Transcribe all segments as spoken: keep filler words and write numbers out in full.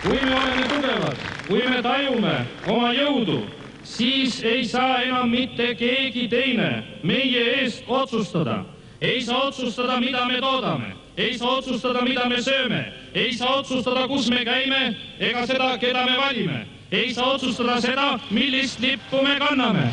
Kui me oleme tugevad, kui me tajume oma jõudu, siis ei saa enam mitte keegi teine meie eest otsustada. Ei saa otsustada, mida me toodame. Ei saa otsustada, mida me sööme. Ei saa otsustada, kus me käime, ega seda, keda me valime. Ei saa otsustada seda, millist lippu me kanname.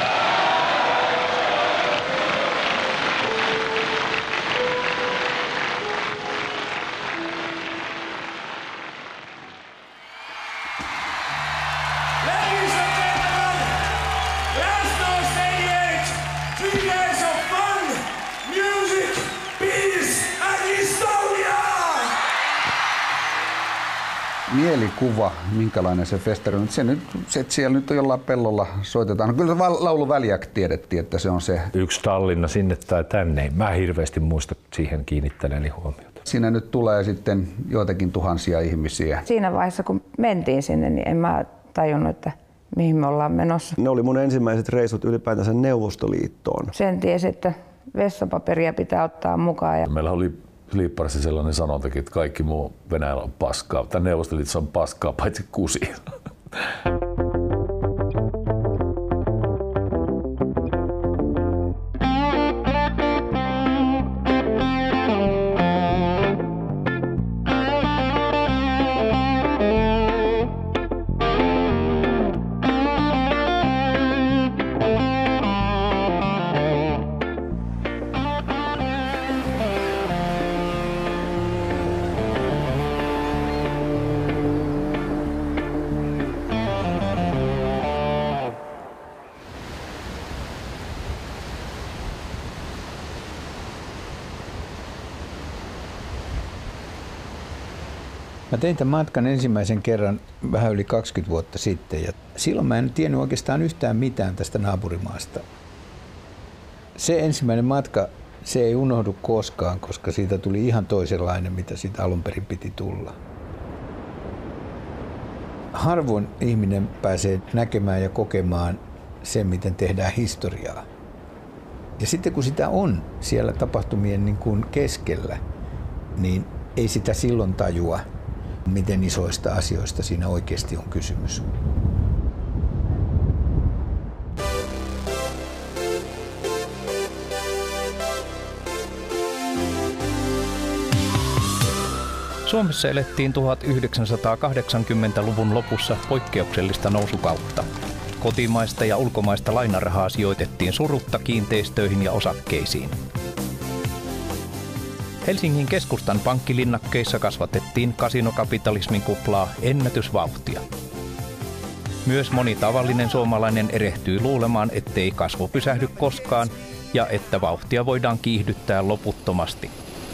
Mielikuva, minkälainen se festari on. Se nyt, se, että siellä nyt jollain pellolla soitetaan. Kyllä laulu Väljäk tiedettiin, että se on se. Yksi Tallinna sinne tai tänne. Mä hirveästi muista siihen kiinnittäneeni huomiota. Siinä nyt tulee sitten joitakin tuhansia ihmisiä. Siinä vaiheessa, kun mentiin sinne, niin en mä tajunnut, että mihin me ollaan menossa. Ne oli mun ensimmäiset reisut ylipäätänsä Neuvostoliittoon. Sen tiesi, että vessapaperia pitää ottaa mukaan. Ja meillä oli Liipparissa sellainen sanontakin, että kaikki muu Venäjällä on paskaa, tai Neuvostoliitossa on paskaa, paitsi kusi. Mä tein tämän matkan ensimmäisen kerran vähän yli kaksikymmentä vuotta sitten ja silloin mä en tiennyt oikeastaan yhtään mitään tästä naapurimaasta. Se ensimmäinen matka, se ei unohdu koskaan, koska siitä tuli ihan toisenlainen, mitä siitä alun perin piti tulla. Harvoin ihminen pääsee näkemään ja kokemaan sen, miten tehdään historiaa. Ja sitten kun sitä on siellä tapahtumien niin kuin keskellä, niin ei sitä silloin tajua, miten isoista asioista siinä oikeasti on kysymys. Suomessa elettiin tuhatyhdeksänsataakahdeksankymmentäluvun lopussa poikkeuksellista nousukautta. Kotimaista ja ulkomaista lainarahaa sijoitettiin surutta kiinteistöihin ja osakkeisiin. Helsingin keskustan pankkilinnakkeissa kasvatettiin kasinokapitalismin kuplaa ennätysvauhtia. Myös moni tavallinen suomalainen erehtyy luulemaan, ettei kasvu pysähdy koskaan ja että vauhtia voidaan kiihdyttää loputtomasti.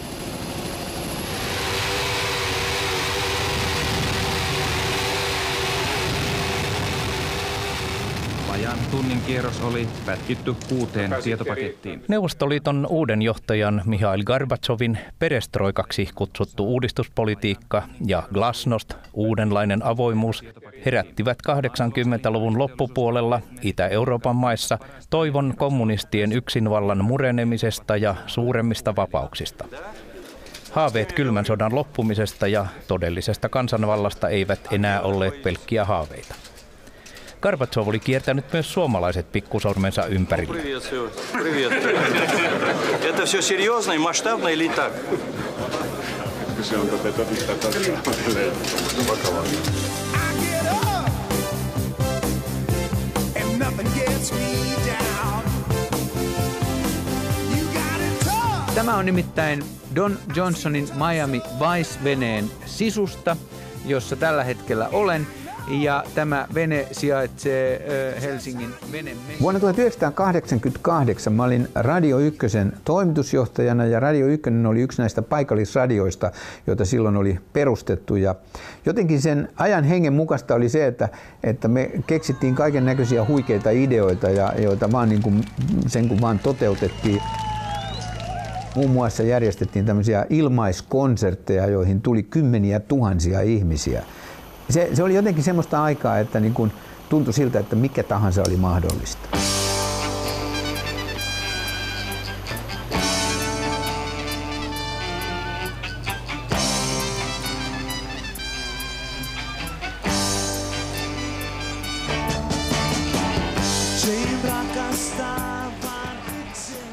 Ajan tunnin kierros oli pätkitty kuuteen tietopakettiin. Neuvostoliiton uuden johtajan Mihail Gorbatsovin perestroikaksi kutsuttu uudistuspolitiikka ja glasnost, uudenlainen avoimuus, herättivät kahdeksankymmentäluvun loppupuolella Itä-Euroopan maissa toivon kommunistien yksinvallan murenemisesta ja suuremmista vapauksista. Haaveet kylmän sodan loppumisesta ja todellisesta kansanvallasta eivät enää olleet pelkkiä haaveita. Gorbatsov oli kiertänyt myös suomalaiset pikkusormensa ympärillä. Tämä on nimittäin Don Johnsonin Miami Vice-veneen sisusta, jossa tällä hetkellä olen. Ja tämä vene sijaitsee Helsingin venemessuilla. Vuonna tuhatyhdeksänsataakahdeksankymmentäkahdeksan mä olin Radio Ykkösen toimitusjohtajana ja Radio Ykkönen oli yksi näistä paikallisradioista, joita silloin oli perustettu. Ja jotenkin sen ajan hengen mukaista oli se, että, että me keksittiin kaiken näköisiä huikeita ideoita, ja, joita vaan niin kuin, sen kun vaan toteutettiin. Muun muassa järjestettiin tämmöisiä ilmaiskonsertteja, joihin tuli kymmeniä tuhansia ihmisiä. Se, se oli jotenkin semmoista aikaa, että niin kuin tuntui siltä, että mikä tahansa oli mahdollista.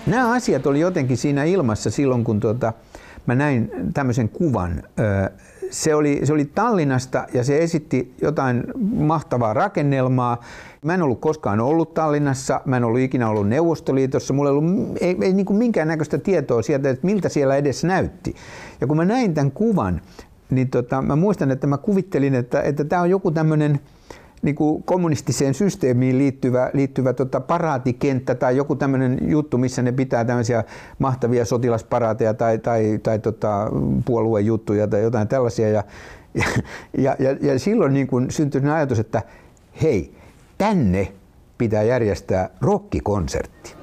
Nämä asiat oli jotenkin siinä ilmassa silloin, kun tuota, mä näin tämmöisen kuvan. Se oli, se oli Tallinnasta ja se esitti jotain mahtavaa rakennelmaa. Mä en ollut koskaan ollut Tallinnassa, mä en ollut ikinä ollut Neuvostoliitossa, mulla ei ollut ei, ei niin kuin minkäännäköistä tietoa sieltä, että miltä siellä edes näytti. Ja kun mä näin tämän kuvan, niin tota, mä muistan, että mä kuvittelin, että, että tämä on joku tämmöinen niin kuin kommunistiseen systeemiin liittyvä, liittyvä tota paraatikenttä tai joku tämmöinen juttu, missä ne pitää tämmöisiä mahtavia sotilasparaateja tai, tai, tai tota puoluejuttuja tai jotain tällaisia. Ja, ja, ja, ja silloin niin kuin syntyi ajatus, että hei, tänne pitää järjestää rockikonsertti.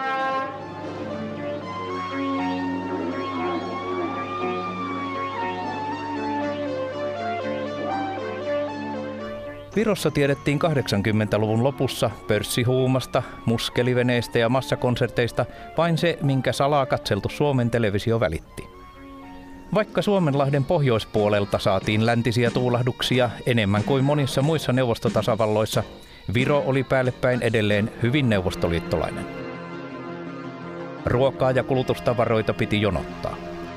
Virossa tiedettiin kahdeksankymmentäluvun lopussa pörssihuumasta, muskeliveneistä ja massakonserteista vain se, minkä salaa katseltu Suomen televisio välitti. Vaikka Suomenlahden pohjoispuolelta saatiin läntisiä tuulahduksia enemmän kuin monissa muissa neuvostotasavalloissa, Viro oli päällepäin edelleen hyvin neuvostoliittolainen. Ruokaa ja kulutustavaroita piti jonottaa.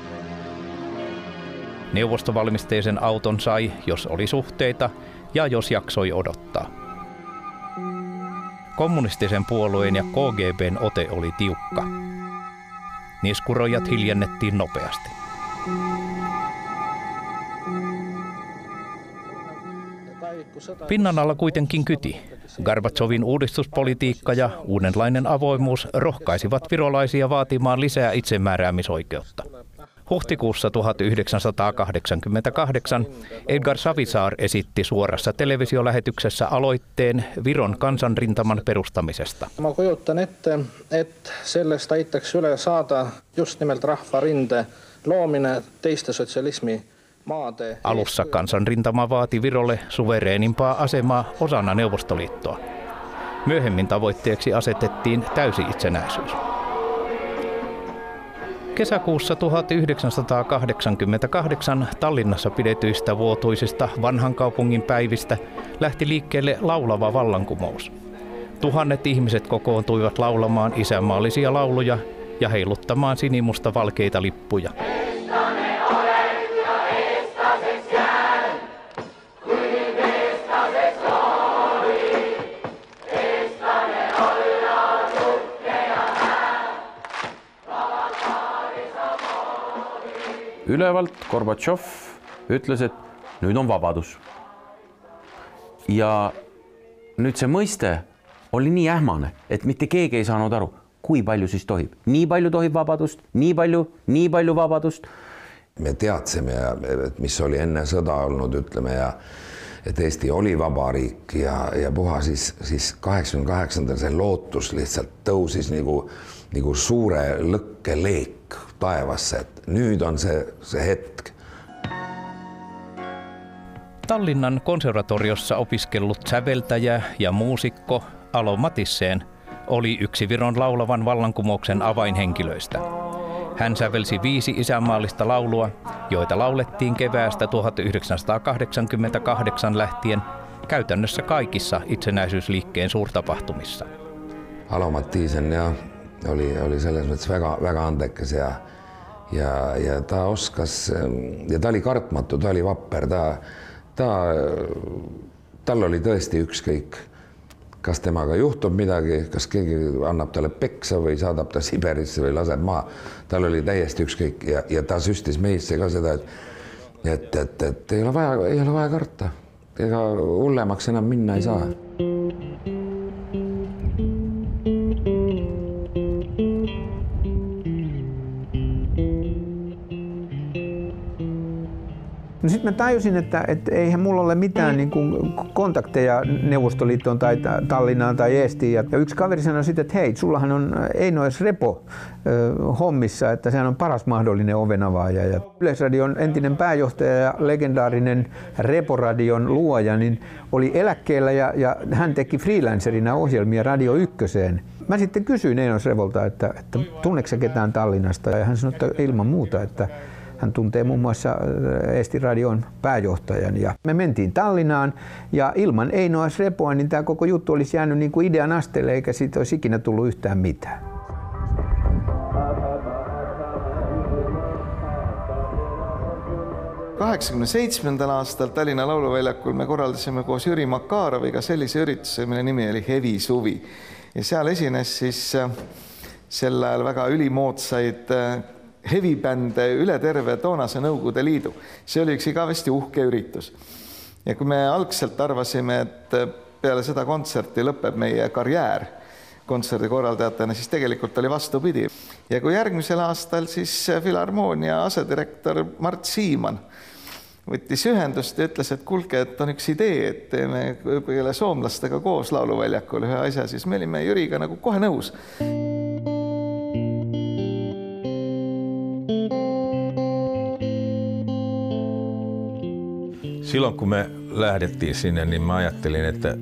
Neuvostovalmisteisen auton sai, jos oli suhteita, ja jos jaksoi odottaa. Kommunistisen puolueen ja K G B:n ote oli tiukka. Niskurojat hiljennettiin nopeasti. Pinnan alla kuitenkin kyti. Gorbatsovin uudistuspolitiikka ja uudenlainen avoimuus rohkaisivat virolaisia vaatimaan lisää itsemääräämisoikeutta. Huhtikuussa tuhatyhdeksänsataakahdeksankymmentäkahdeksan Edgar Savisaar esitti suorassa televisiolähetyksessä aloitteen Viron kansanrintaman perustamisesta. Ma kujutan ette, että sellest aitaks üle saada just nimelt rahvarinde loomine teiste sotsialismi maade. Alussa kansanrintama vaati Virolle suvereenimpaa asemaa osana Neuvostoliittoa. Myöhemmin tavoitteeksi asetettiin täysi itsenäisyys. Kesäkuussa tuhatyhdeksänsataakahdeksankymmentäkahdeksan Tallinnassa pidetyistä vuotuisista vanhan kaupungin päivistä lähti liikkeelle laulava vallankumous. Tuhannet ihmiset kokoontuivat laulamaan isänmaallisia lauluja ja heiluttamaan sinimusta valkeita lippuja. Ülevalt Gorbatšov ütles, et nüüd on vabadus. Ja nüüd see mõiste oli nii ähmane, et mitte keegi ei saanud aru, kui palju siis tohib. Nii palju tohib vabadust, nii palju, nii palju vabadust. Me teadsime, mis oli enne sõda olnud, ütleme, ja et Eesti oli vabariik ja, ja puha siis, siis kaheksakümne kaheksandal see lootus lihtsalt tõusis nagu, nagu suure lõkkeleek taevasse, et nüüd on see, see hetk. Tallinnan konservatoriossa opiskellut säveltäjä ja muusikko Alo Matisseen oli yksi Viron laulavan vallankumouksen avainhenkilöistä. Hän sävelsi viisi isänmaallista laulua, joita laulettiin keväästä tuhatyhdeksänsataakahdeksankymmentäkahdeksan lähtien käytännössä kaikissa itsenäisyysliikkeen suurtapahtumissa. Alo Matisen ja oli, oli selles mõttes väga, väga andekas ja, ja, ja ta oskas, ja ta oli kartmatu, ta oli vapper, ta, ta, tal oli tõesti ükskõik, kas temaga juhtub midagi, kas keegi annab talle peksa või saadab ta Siberisse või laseb maa. Tal oli täiesti ükskõik ja, ja ta süstis meisse ka seda, et, et, et, et ei ole vaja, ei ole vaja karta. Ega hullemaks enam minna ei saa. No sitten mä tajusin, että, että eihän mulla ole mitään niin kuin kontakteja Neuvostoliittoon tai Tallinnaan tai Eestiin. Ja yksi kaveri sanoi sitten, että hei, sullahan on Eino S. Repo hommissa, että sehän on paras mahdollinen ovenavaaja. Ja Yleisradion entinen pääjohtaja ja legendaarinen Repo-radion luoja niin oli eläkkeellä ja, ja hän teki freelancerina ohjelmia Radio Ykköseen. Mä sitten kysyin Eino S. Revolta, että, että tunneeko sä ketään Tallinnasta, ja hän sanoi, että ilman muuta, että hän tuntee muun muassa Eesti Radion pääjohtajan. Ja me mentiin Tallinnaan ja ilman Eino S. Repoa niin tämä koko juttu olisi jäänyt niin kuin idean asteelle eikä siitä olisi ikinä tullut yhtään mitään. kaheksakümne aastal Tallinna Lauluväljakul me korraldasime koos Jüri Makaroviga sellise ürituse, mille nimi oli Hevi suvi. Ja seal esines siis sel ajal väga ülimoodsaid hevibände üle terve toonase Nõukogude Liidu. See oli üks igavesti uhke üritus. Ja kui me algselt arvasime, et peale seda kontserti lõpeb meie karjäär kontserdikorraldajatena, siis tegelikult oli vastupidi. Ja kui järgmisel aastal siis Filharmoonia asedirektor Mart Siimann võttis ühendust ja ütles, et kuulge, et on üks idee, et teeme õppekeele soomlastega koos Lauluväljakul ühe asja, siis me olime Jüriga nagu kohe nõus. Silloin kun me lähdettiin sinne, niin mä ajattelin, että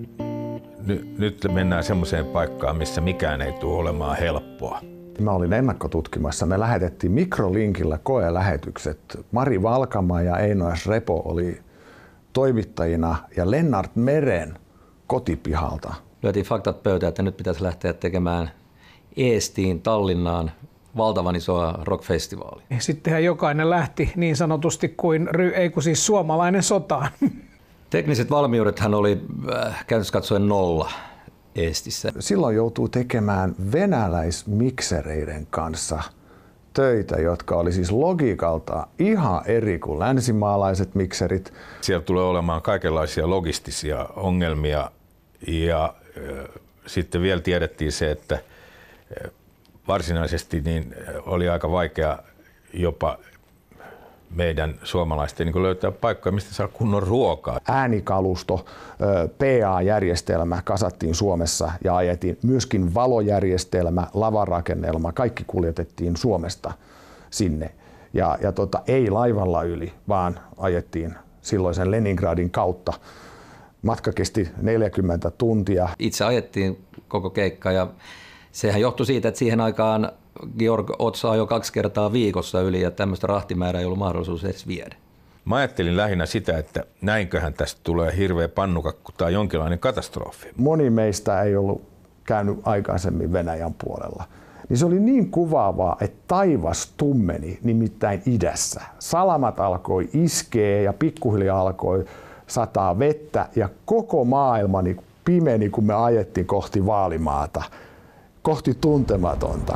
nyt mennään semmoiseen paikkaan, missä mikään ei tule olemaan helppoa. Mä olin ennakkotutkimassa. Me lähetettiin mikrolinkillä koelähetykset. Mari Valkama ja Eino S. Repo oli toimittajina ja Lennart Meren kotipihalta. Lyötiin faktat pöytään, että nyt pitäisi lähteä tekemään Eestiin, Tallinnaan valtavan isoa rockfestivaalia. Sittenhän jokainen lähti niin sanotusti kuin, ei kun siis suomalainen sotaan. Tekniset valmiudethan oli äh, käytössä katsoen nolla Eestissä. Silloin joutuu tekemään venäläismiksereiden kanssa töitä, jotka oli siis logiikalta ihan eri kuin länsimaalaiset mikserit. Siellä tulee olemaan kaikenlaisia logistisia ongelmia ja äh, sitten vielä tiedettiin se, että äh, varsinaisesti niin oli aika vaikea jopa meidän suomalaisten niin löytää paikkoja, mistä saa kunnon ruokaa. Äänikalusto, P A-järjestelmä kasattiin Suomessa ja ajettiin. Myöskin valojärjestelmä, lavarakennelma, kaikki kuljetettiin Suomesta sinne. Ja, ja tota, ei laivalla yli, vaan ajettiin silloisen Leningradin kautta. Matka kesti neljäkymmentä tuntia. Itse ajettiin koko keikka ja sehän johtui siitä, että siihen aikaan Georg Otsa jo kaksi kertaa viikossa yli ja tämmöistä rahtimäärää ei ollut mahdollisuus edes viedä. Mä ajattelin lähinnä sitä, että näinköhän tästä tulee hirveä pannukakku tai jonkinlainen katastrofi. Moni meistä ei ollut käynyt aikaisemmin Venäjän puolella. Niin se oli niin kuvaavaa, että taivas tummeni nimittäin idässä. Salamat alkoi iskeä ja pikkuhiljaa alkoi sataa vettä ja koko maailma pimeni, kun me ajettiin kohti Vaalimaata, kohti tuntematonta.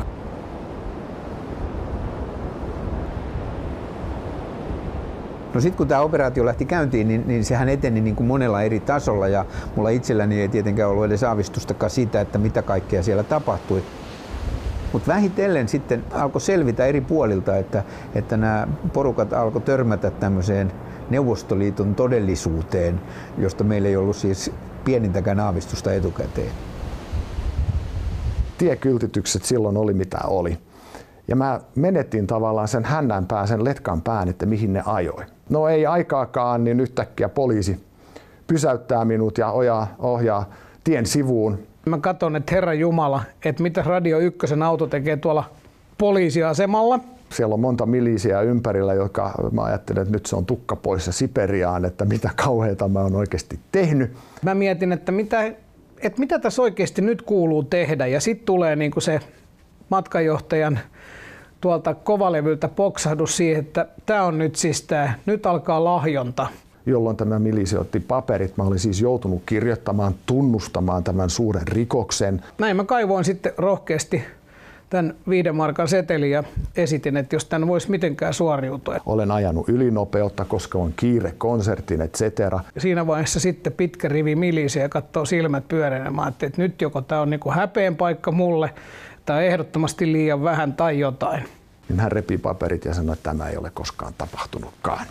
No sitten kun tämä operaatio lähti käyntiin, niin, niin sehän eteni niin kuin monella eri tasolla ja mulla itselläni ei tietenkään ollut edes aavistustakaan siitä, että mitä kaikkea siellä tapahtui. Mutta vähitellen sitten alkoi selvitä eri puolilta, että, että nämä porukat alkoi törmätä tämmöiseen Neuvostoliiton todellisuuteen, josta meillä ei ollut siis pienintäkään aavistusta etukäteen. Tiekyltitykset silloin oli mitä oli. Ja mä menettiin tavallaan sen hännänpään, sen letkan pään, että mihin ne ajoi. No ei aikaakaan, niin yhtäkkiä poliisi pysäyttää minut ja ohjaa, ohjaa tien sivuun. Mä katson, että Herran Jumala, että mitä Radio Ykkösen auto tekee tuolla poliisiasemalla. Siellä on monta milisiä ympärillä, jotka mä ajattelen, että nyt se on tukka pois ja Siperiaan, että mitä kauheita mä oon oikeasti tehnyt. Mä mietin, että mitä, että mitä tässä oikeasti nyt kuuluu tehdä ja sitten tulee niinku se matkanjohtajan tuolta kovalevyltä poksahdus siihen, että tämä on nyt siis tämä, nyt alkaa lahjonta. Jolloin tämä milisi otti paperit, mä olin siis joutunut kirjoittamaan, tunnustamaan tämän suuren rikoksen. Näin mä kaivoin sitten rohkeasti tämän viiden markan setelin ja esitin, että jos tämän voisi mitenkään suoriutua. Olen ajanut ylinopeutta, koska on kiire konsertin, et cetera. Siinä vaiheessa sitten pitkä rivi milisiä ja katsoo silmät pyörenemään, että nyt joko tämä on niinku häpeen paikka mulle, tai ehdottomasti liian vähän tai jotain. Niin hän repii paperit ja sanoi, että tämä ei ole koskaan tapahtunutkaan.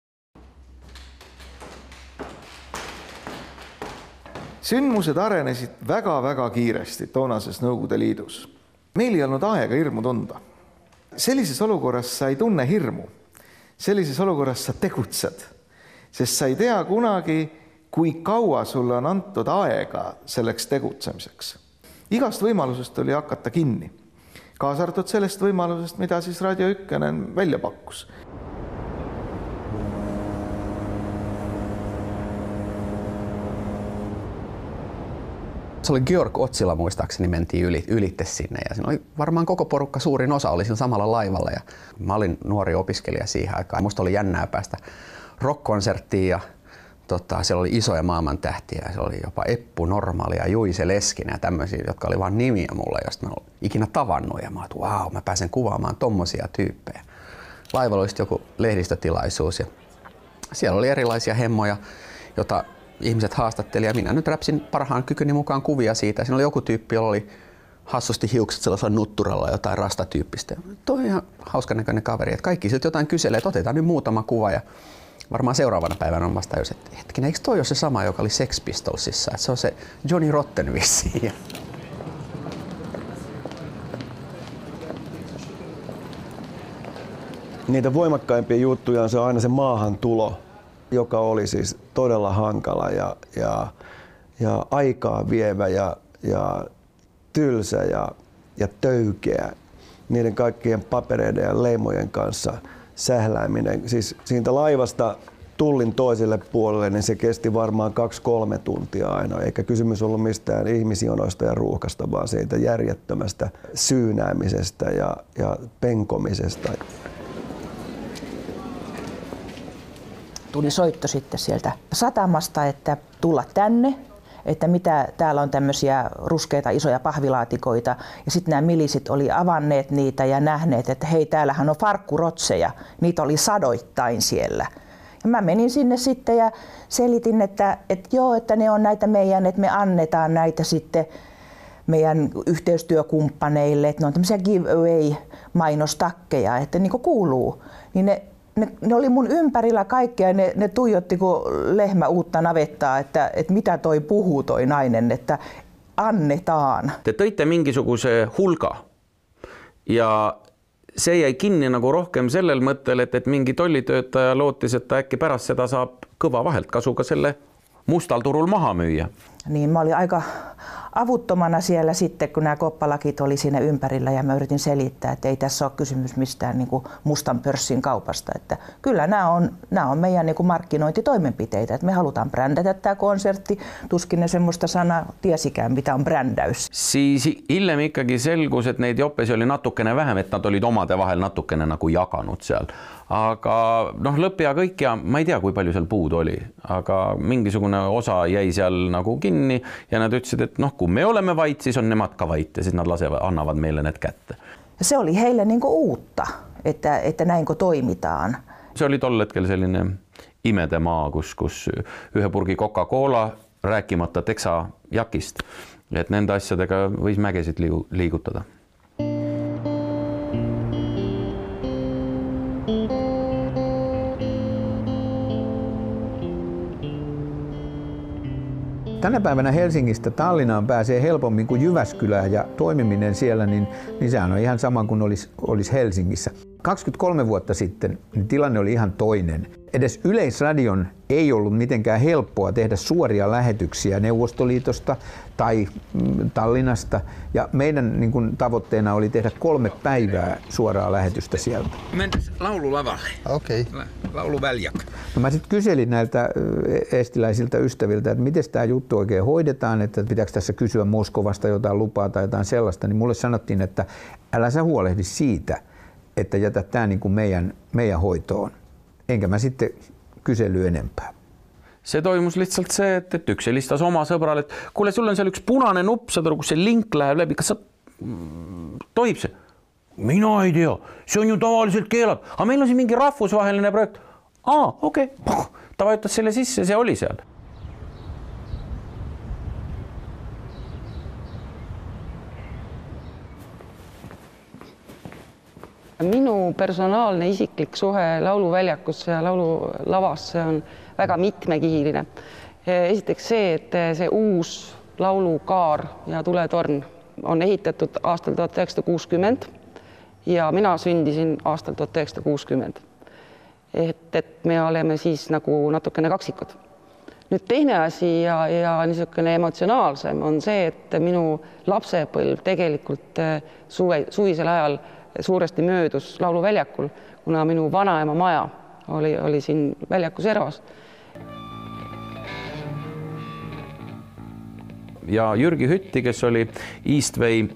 Sündmused arenesid väga-väga kiiresti toonases Nõukogude Liidus. Meil ei olnud aega hirmu tunda. Sellises olukorras sa ei tunne hirmu. Sellises olukorras sa tegutsed, sest sa ei tea kunagi, kui kaua sulle on antud aega selleks tegutsemiseks. Igast võimalusest oli hakata kinni. Kaasa arvatud sellest võimalusest, mida siis Radio Ykkönen välja pakkus. Se oli Georg Otsilla muistaakseni, mentiin yli, ylitte sinne ja siinä oli varmaan koko porukka, suurin osa oli siinä samalla laivalla ja mä olin nuori opiskelija siihen aikaan. Musta oli jännää päästä rock-konserttiin ja tota, siellä oli isoja maailmantähtiä ja siellä oli jopa Eppu Normaali ja Juise Leskinen ja tämmöisiä, jotka oli vaan nimiä mulle, josta mä en ollut ikinä tavannut ja mä oon, että vau, mä pääsen kuvaamaan tommosia tyyppejä. Laivalla oli joku lehdistötilaisuus ja siellä oli erilaisia hemmoja, joita ihmiset haastatteli ja minä nyt räpsin parhaan kykyni mukaan kuvia siitä. Siinä oli joku tyyppi, jolla oli hassusti hiukset sellaisella nutturalla jotain rastatyyppistä. Tuo on ihan hauskan näköinen kaveri, että kaikki siltä jotain kyselee, että otetaan nyt muutama kuva ja varmaan seuraavana päivänä on vasta, että hetkinen, eikö toi ole se sama, joka oli Sex Pistolsissa, että se on se Johnny Rotten vissiin. Niitä voimakkaimpia juttuja on se aina se maahantulo, joka oli siis todella hankala ja, ja, ja aikaa vievä ja, ja tylsä ja, ja töykeä. Niiden kaikkien papereiden ja leimojen kanssa sählääminen. Siis siitä laivasta tullin toiselle puolelle, niin se kesti varmaan kaksi kolme tuntia aina. Eikä kysymys ollut mistään ihmisjonoista ja ruuhkasta, vaan siitä järjettömästä syynäämisestä ja, ja penkomisesta. Tuli soitto sitten sieltä satamasta, että tulla tänne, että mitä täällä on tämmöisiä ruskeita isoja pahvilaatikoita. Ja sitten nämä milisit oli avanneet niitä ja nähneet, että hei, täällähän on farkkurotseja. Niitä oli sadoittain siellä. Ja mä menin sinne sitten ja selitin, että, että joo, että ne on näitä meidän, että me annetaan näitä sitten meidän yhteistyökumppaneille, että ne on tämmöisiä giveaway-mainostakkeja, että niin kuin kuuluu. Niin ne, ne, ne oli mun ympärillä kaikkea ja ne, ne tuijotti kuin lehmä uutta navettaa, että, että mitä toi puhuu toi nainen, että annetaan. Te tõite mingisuguse hulga ja see jäi kinni nagu rohkem sellel mõttel, et, et mingi tollitöötaja lootis, että äkki pärast seda saab kõva vahelt kasuga selle mustal turul maha myyä. Niin mä olin aika avuttomana siellä sitten, kun nämä koppalakit oli siinä ympärillä ja mä yritin selittää, että ei tässä ole kysymys mistään niin kuin mustan pörssin kaupasta. Että kyllä nämä on, nämä on meidän niin kuin markkinointitoimenpiteitä, että me halutaan brändätä tämä konsertti. Tuskin ne semmoista sanaa tiesikään, mitä on brändäys. Siis hiljem ikkagi selgus, et neid joppesi oli natukene vähem, et nad olid omade vahel natukene nagu jaganud seal. Aga noh, lõpp ja kõik ja ma ei tea, kui palju seal puudu oli, aga mingisugune osa jäi seal nagu kinni ja nad ütlesid, et noh, kun me olemme vait, siis on nemad ka vait ja siis nad lasevad, annavad meille need kätte. Ja se oli heille niin kuin uutta, että, että näin kun toimitaan. Se oli tol hetkel selline imede maa, kus, kus ühe purgi Coca-Cola rääkimata teksa jakist, et nende asjadega võis mägesid liigutada. Tänä päivänä Helsingistä Tallinnaan pääsee helpommin kuin Jyväskylään ja toimiminen siellä, niin, niin sehän on ihan sama kuin olisi, olisi Helsingissä. kaksikymmentäkolme vuotta sitten niin tilanne oli ihan toinen. Edes Yleisradion ei ollut mitenkään helppoa tehdä suoria lähetyksiä Neuvostoliitosta tai Tallinnasta. Ja meidän niin kuin, tavoitteena oli tehdä kolme päivää suoraa lähetystä sieltä. Mennään laululavalle. Okei. Okay. Lauluväljak. No mä sitten kyselin näiltä eestiläisiltä ystäviltä, että miten tämä juttu oikein hoidetaan, että pitääkö tässä kysyä Moskovasta jotain lupaa tai jotain sellaista. Niin mulle sanottiin, että älä sä huolehdi siitä, että jätä tämä niin kuin meidän, meidän hoitoon. Enkä mä sitten kysely enempää. See toimus lihtsalt see, et, et üks helistas oma sõbrale, et kuule, sul on seal üks punane nupp, saad aru, kus see link läheb läbi, kas sa tohib see? Mina ei tea, see on ju tavaliselt keelab, aga meil on siin mingi rahvusvaheline projekt. Aa, okei, okay. Ta vajutas selle sisse, see oli seal. Minu personaalne isiklik suhe lauluväljakusse ja laululavasse on väga mitmekihiline. Esiteks see, et see uus laulukaar ja tuletorn on ehitatud aastal tuhat üheksasada kuuskümmend ja mina sündisin aastal tuhat üheksasada kuuskümmend. Et, et me oleme siis nagu natukene kaksikud. Nüüd teine asi ja, ja niisugune emotsionaalsem on see, et minu lapsepõlv tegelikult suve, suvisel ajal suuresti möödus lauluväljakul, kuna minu vanaema maja oli, oli siin väljaku servas. Ja Jürgi Hütti, kes oli Eastway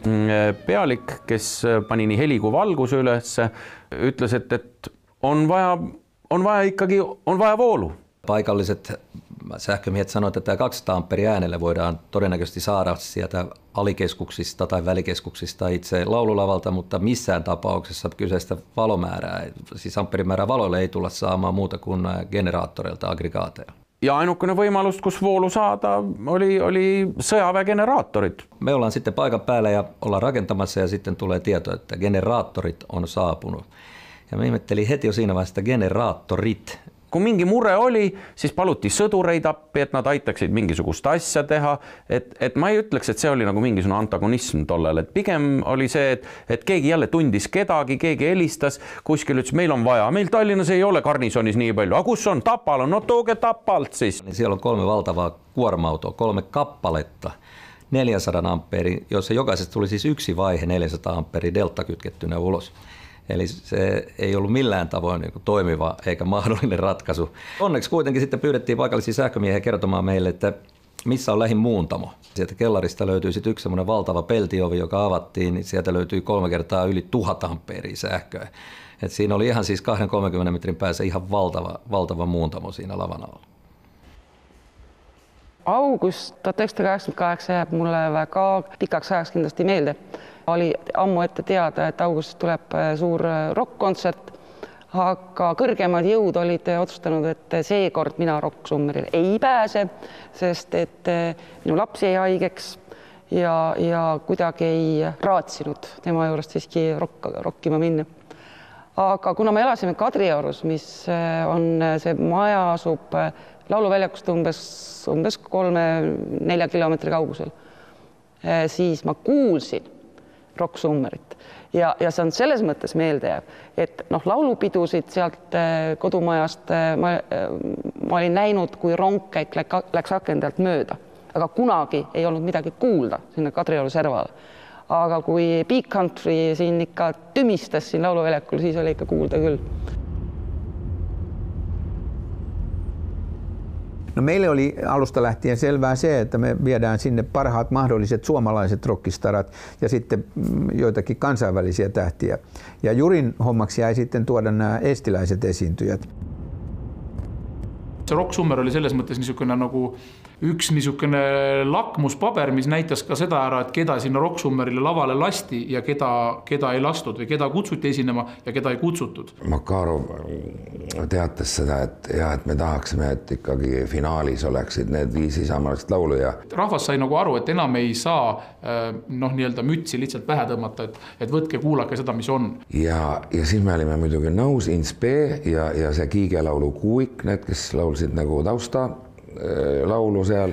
pealik, kes pani nii heli kui valguse üles, ütles, et, et on vaja on vaja ikkagi, on vaja voolu. Paikalliset sähkömiehet sanoivat, että tämä kaksisataa amperia äänelle voidaan todennäköisesti saada sieltä alikeskuksista tai välikeskuksista itse laululavalta, mutta missään tapauksessa kyseistä valomäärää, siis amperimäärää valoille ei tulla saamaan muuta kuin generaattoreilta, aggregaateja. Ja ainukene võimalus, kus voolu saada, oli, oli sõjaväegeneraattorit. Me ollaan sitten paikan päällä ja ollaan rakentamassa ja sitten tulee tieto, että generaattorit on saapunut. Ja me ihmettelin heti jo siinä vaiheessa, että generaattorit. Kui mingi mure oli, siis paluti sõdureid appi, et nad aitaksid mingisugust asja teha. Et, et ma ei ütleks, et see oli nagu mingisugune antagonism tollel. Et pigem oli see, et, et keegi jälle tundis kedagi, keegi helistas, kuskil ütles, meil on vaja. Meil Tallinnas ei ole garnisonis nii palju. A kus on? Tapal on? No tooge Tapalt siis. Siellä on kolme valtavaa kuorma-autoa, kolme kappaletta. neljäsataa ampeeri, jossa jokaisesta tuli siis yksi vaihe neljäsataa ampeeri delta kytkettynä ulos. Eli se ei ollut millään tavoin niin kuin toimiva eikä mahdollinen ratkaisu. Onneksi kuitenkin sitten pyydettiin paikallisia sähkömiehiä kertomaan meille, että missä on lähin muuntamo. Sieltä kellarista löytyi sitten yksi semmoinen valtava peltiovi, joka avattiin, niin sieltä löytyi kolme kertaa yli tuhat ampeeria sähköä. Et siinä oli ihan siis kaksikymmentä kolmekymmentä metrin päässä ihan valtava, valtava muuntamo siinä lavan alla. August tuhat üheksasada kaheksakümmend kaheksa jääb mulle väga pikaks ajaks kindlasti meelde. Oli ammu ette teada, et augustis tuleb suur rock-kontsert, aga kõrgemad jõud olid otsustanud, et seekord mina Rock-Summerile ei pääse, sest et minu laps jäi haigeks ja, ja kuidagi ei raatsinud tema juurest siiski rock, rockima minna. Aga kuna me elasime Kadriorus, mis on see maja asub lauluväljakust umbes, umbes kolme-nelja kilomeetri kaugusel, siis ma kuulsin Rock-Summerit. Ja, ja see on selles mõttes meelde jääb, et noh, laulupidusid sealt kodumajast ma, ma olin näinud, kui rongkäik läks akendalt mööda, aga kunagi ei olnud midagi kuulda sinna Kadrioru servale. Aga kui Big Country siin ikka tümistas siin lauluväljakul, siis oli ikka kuulda küll. No meille oli alusta lähtien selvää se, että me viedään sinne parhaat mahdolliset suomalaiset rockistarat ja sitten joitakin kansainvälisiä tähtiä. Ja Jurin hommaksi jäi sitten tuoda nämä estiläiset esiintyjät. See Rock-Summer oli selles mõttes niisugune nagu üks niisugune lakmuspaber, mis näitas ka seda ära, et keda sinna Rock-Summerile lavale lasti ja keda, keda ei lastud või keda kutsuti esinema ja keda ei kutsutud. Makarov teatas seda, et, jah, et me tahaksime, et ikkagi finaalis oleksid need viis isamaalist laulu. Ja rahvas sai nagu aru, et enam ei saa noh, nii-öelda mütsi lihtsalt pähe tõmmata, et, et võtke kuulake seda, mis on. Ja, ja siis me olime muidugi nõus Inspe ja, ja see Kiigelaulu Kuuik, need, kes laulsid nagu tausta laulu seal.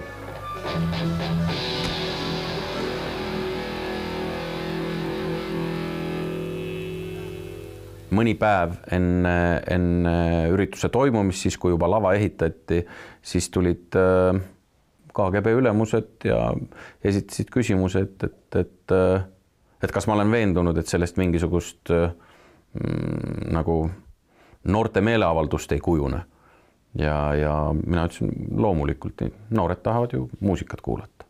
Mõni päev enne, enne ürituse toimumist, siis kui juba lava ehitati, siis tulid K G B ülemused ja esitasid küsimuse, et, et, et, et kas ma olen veendunud, et sellest mingisugust mm, nagu noorte meeleavaldust ei kujune. Ja, ja mina ütlesin loomulikult, noored tahavad ju muusikat kuulata.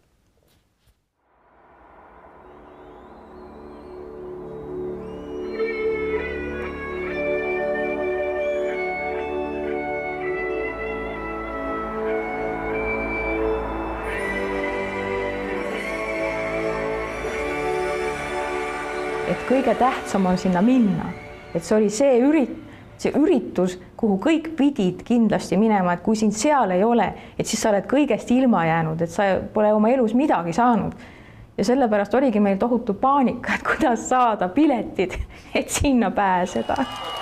Et kõige tähtsam on sinna minna, et see oli see ürit, see üritus, kuhu kõik pidid kindlasti minema, et kui sind seal ei ole, et siis sa oled kõigest ilma jäänud, et sa pole oma elus midagi saanud. Ja sellepärast oligi meil tohutu paanika, et kuidas saada piletid, et sinna pääseda.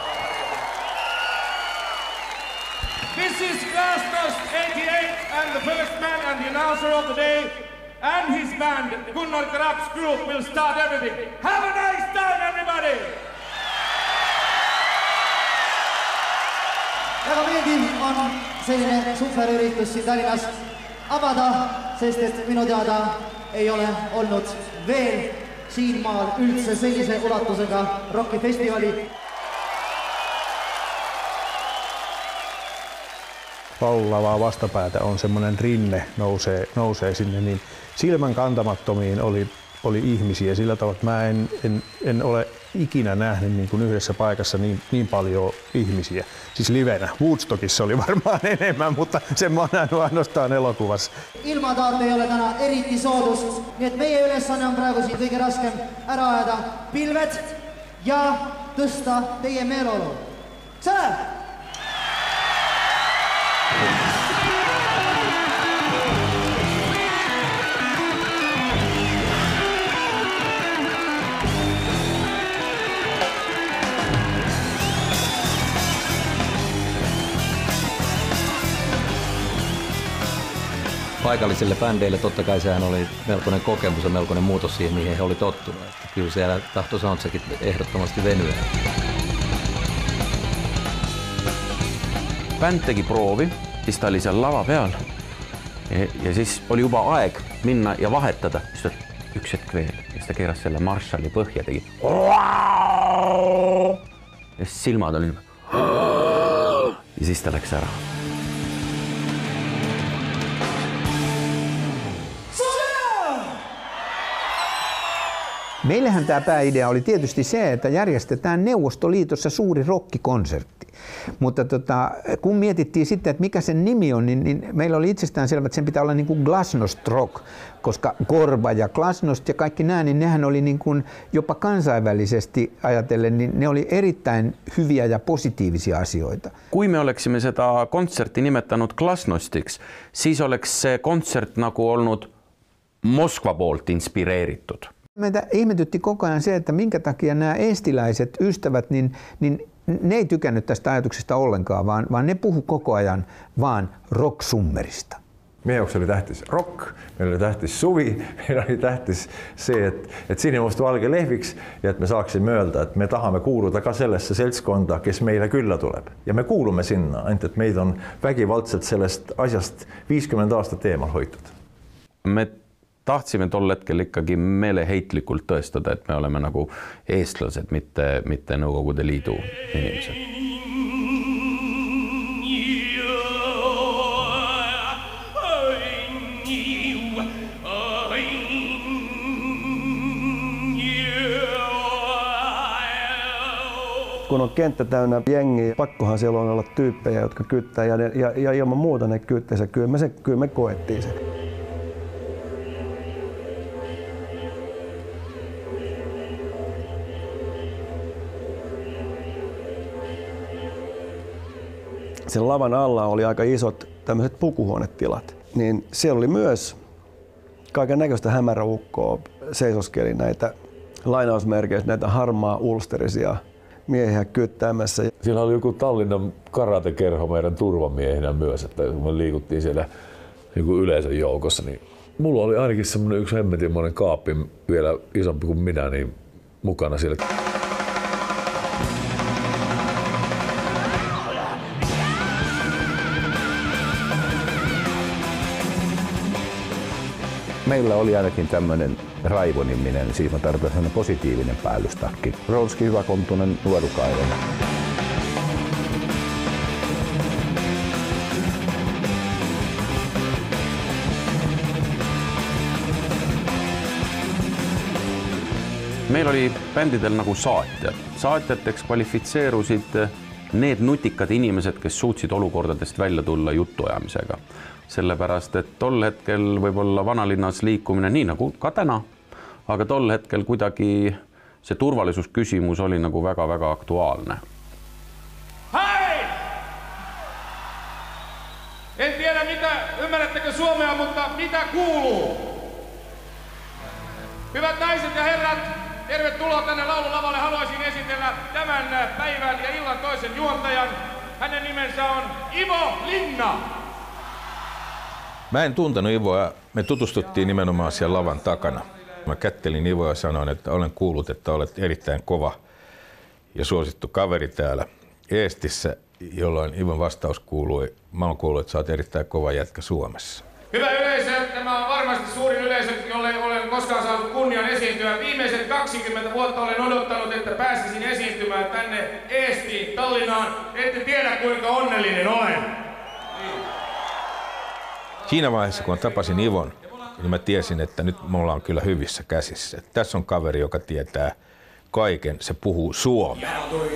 This is Glasnost eighty-eight and the first man and the announcer of the day and his band, Gunnar Graps Group, will start everything. Have a nice time, everybody! Väga meeldiv on selline superüritus siin Tallinnas avada, sest et minu teada ei ole olnud veel siin maal üldse sellise ulatusega rockifestivali. Laululavaa vastapäätä on semmoinen rinne, nousee, nousee sinne, niin silmän kantamattomiin oli, oli ihmisiä sillä tavalla, että mä en, en, en ole ikinä nähnyt niin kuin yhdessä paikassa niin, niin paljon ihmisiä. Siis livenä. Woodstockissa oli varmaan enemmän, mutta sen mä oon nähnyt ainoastaan elokuvassa. Ilmataat ei ole täna eriti soodus, niin et meie ülesanne on praegu siin kõige raskem ära ajada pilved ja tõsta teie meeleolu. Selle! Paikallisille bändeille totta kai sehän oli melkoinen kokemus ja melkoinen muutos siihen, mihin he oli tottunut. Että kyllä siellä tahtoi soundcheckit ehdottomasti venyä. Bänd tegi proovi, siis ta oli seal lava peal ja, ja siis oli juba aeg minna ja vahetada. Siis ta üks hetk veel ja siis ta keeras selle Marshalli põhja, tegi ja siis silmad oli ja siis ta läks ära. Meillähän tämä pääidea oli tietysti se, että järjestetään Neuvostoliitossa suuri rockikonsertti. Mutta tota, kun mietittiin sitten, että mikä sen nimi on, niin, niin meillä oli itsestään selvä, että sen pitää olla niin kuin Glasnost Rock, koska Korva ja Glasnost ja kaikki nämä, niin nehän oli niin kuin jopa kansainvälisesti ajatellen, niin ne oli erittäin hyviä ja positiivisia asioita. Kui me oleksime seda kontserti nimetanud Glasnostiks, siis oleks see kontsert nagu olnud Moskva poolt inspireeritud. Meitä ihmetytti koko ajan se, että minkä takia nämä eestiläiset ystävät, niin, niin ne ei tykännyt tästä ajatuksesta ollenkaan, vaan, vaan ne puhu koko ajan vaan rock-summerista. Meie jaoks oli tähtis rock, meil oli tähtis suvi, meil oli tähtis see, et, et sinimustvalge lehviks ja et me saaksime öelda, et me tahame kuuluda ka sellesse seltskonda, kes meile külla tuleb. Ja me kuulume sinna, ainult et meid on vägivaldselt sellest asjast viiskümmend aastat eemal hoitud. Me tahtsime tol hetkel ikkagi meeleheitlikult tõestada, et me oleme nagu eestlased, mitte, mitte Nõukogude Liidu inimesed. Kun on kenttä täynnä jengiä, pakkohan siellä on olla tyyppejä, jotka kyttää ja, ja, ja ilman muuta ne kyttäisi. Kyllä me, se, kyllä me koettiin se. Sen lavan alla oli aika isot tämmöiset pukuhuonetilat, niin siellä oli myös kaiken näköistä hämäräukkoa, seisoskeli näitä lainausmerkeissä, näitä harmaa ulsterisia miehiä kyttäämässä. Siellä oli joku Tallinnan karatekerho meidän turvamiehinä myös, että kun me liikuttiin siellä joku yleisön joukossa, niin mulla oli ainakin semmoinen yksi hemmetinmoinen kaappi vielä isompi kuin minä, niin mukana siellä. Meillä oli ainakin tämmöinen Raivo-niminen, siis mä tarkoitan positiivinen päällystakki. Rolski hyväkontuinen nuorukainen. Meil oli bändidel nagu saatjad. Saatjateks kvalifitseerusid need nutikad inimesed, kes suutsid olukordadest välja tulla jutuajamisega. Sellepärast, et tol hetkel võib-olla vanalinnas liikumine nii nagu ka täna, aga tol hetkel kuidagi see turvalisusküsimus oli nagu väga-väga aktuaalne. Hei! En tiedä mitä, ymmärrättekö suomea, mutta mitä kuuluu? Hyvät naiset ja herrat, tervetuloa tänne laululavalle. Haluaisin esitellä tämän päivän ja illan toisen juontajan. Hänen nimensä on Ivo Linna. Mä en tuntenut Ivoa. Me tutustuttiin nimenomaan siellä lavan takana. Mä kättelin Ivoa ja sanoin, että olen kuullut, että olet erittäin kova ja suosittu kaveri täällä Eestissä, jolloin Ivon vastaus kuului, mä oon kuullut, että sä oot erittäin kova jätkä Suomessa. Hyvä yleisö, tämä on varmasti suurin yleisö, jolle olen koskaan saanut kunnian esiintyä. Viimeiset kaksikymmentä vuotta olen odottanut, että pääsisin esiintymään tänne Eestiin, Tallinnaan. Ette tiedä, kuinka onnellinen olen. Siinä vaiheessa, kun tapasin Ivon, niin mä tiesin, että nyt me ollaan kyllä hyvissä käsissä. Tässä on kaveri, joka tietää kaiken, se puhuu suomea.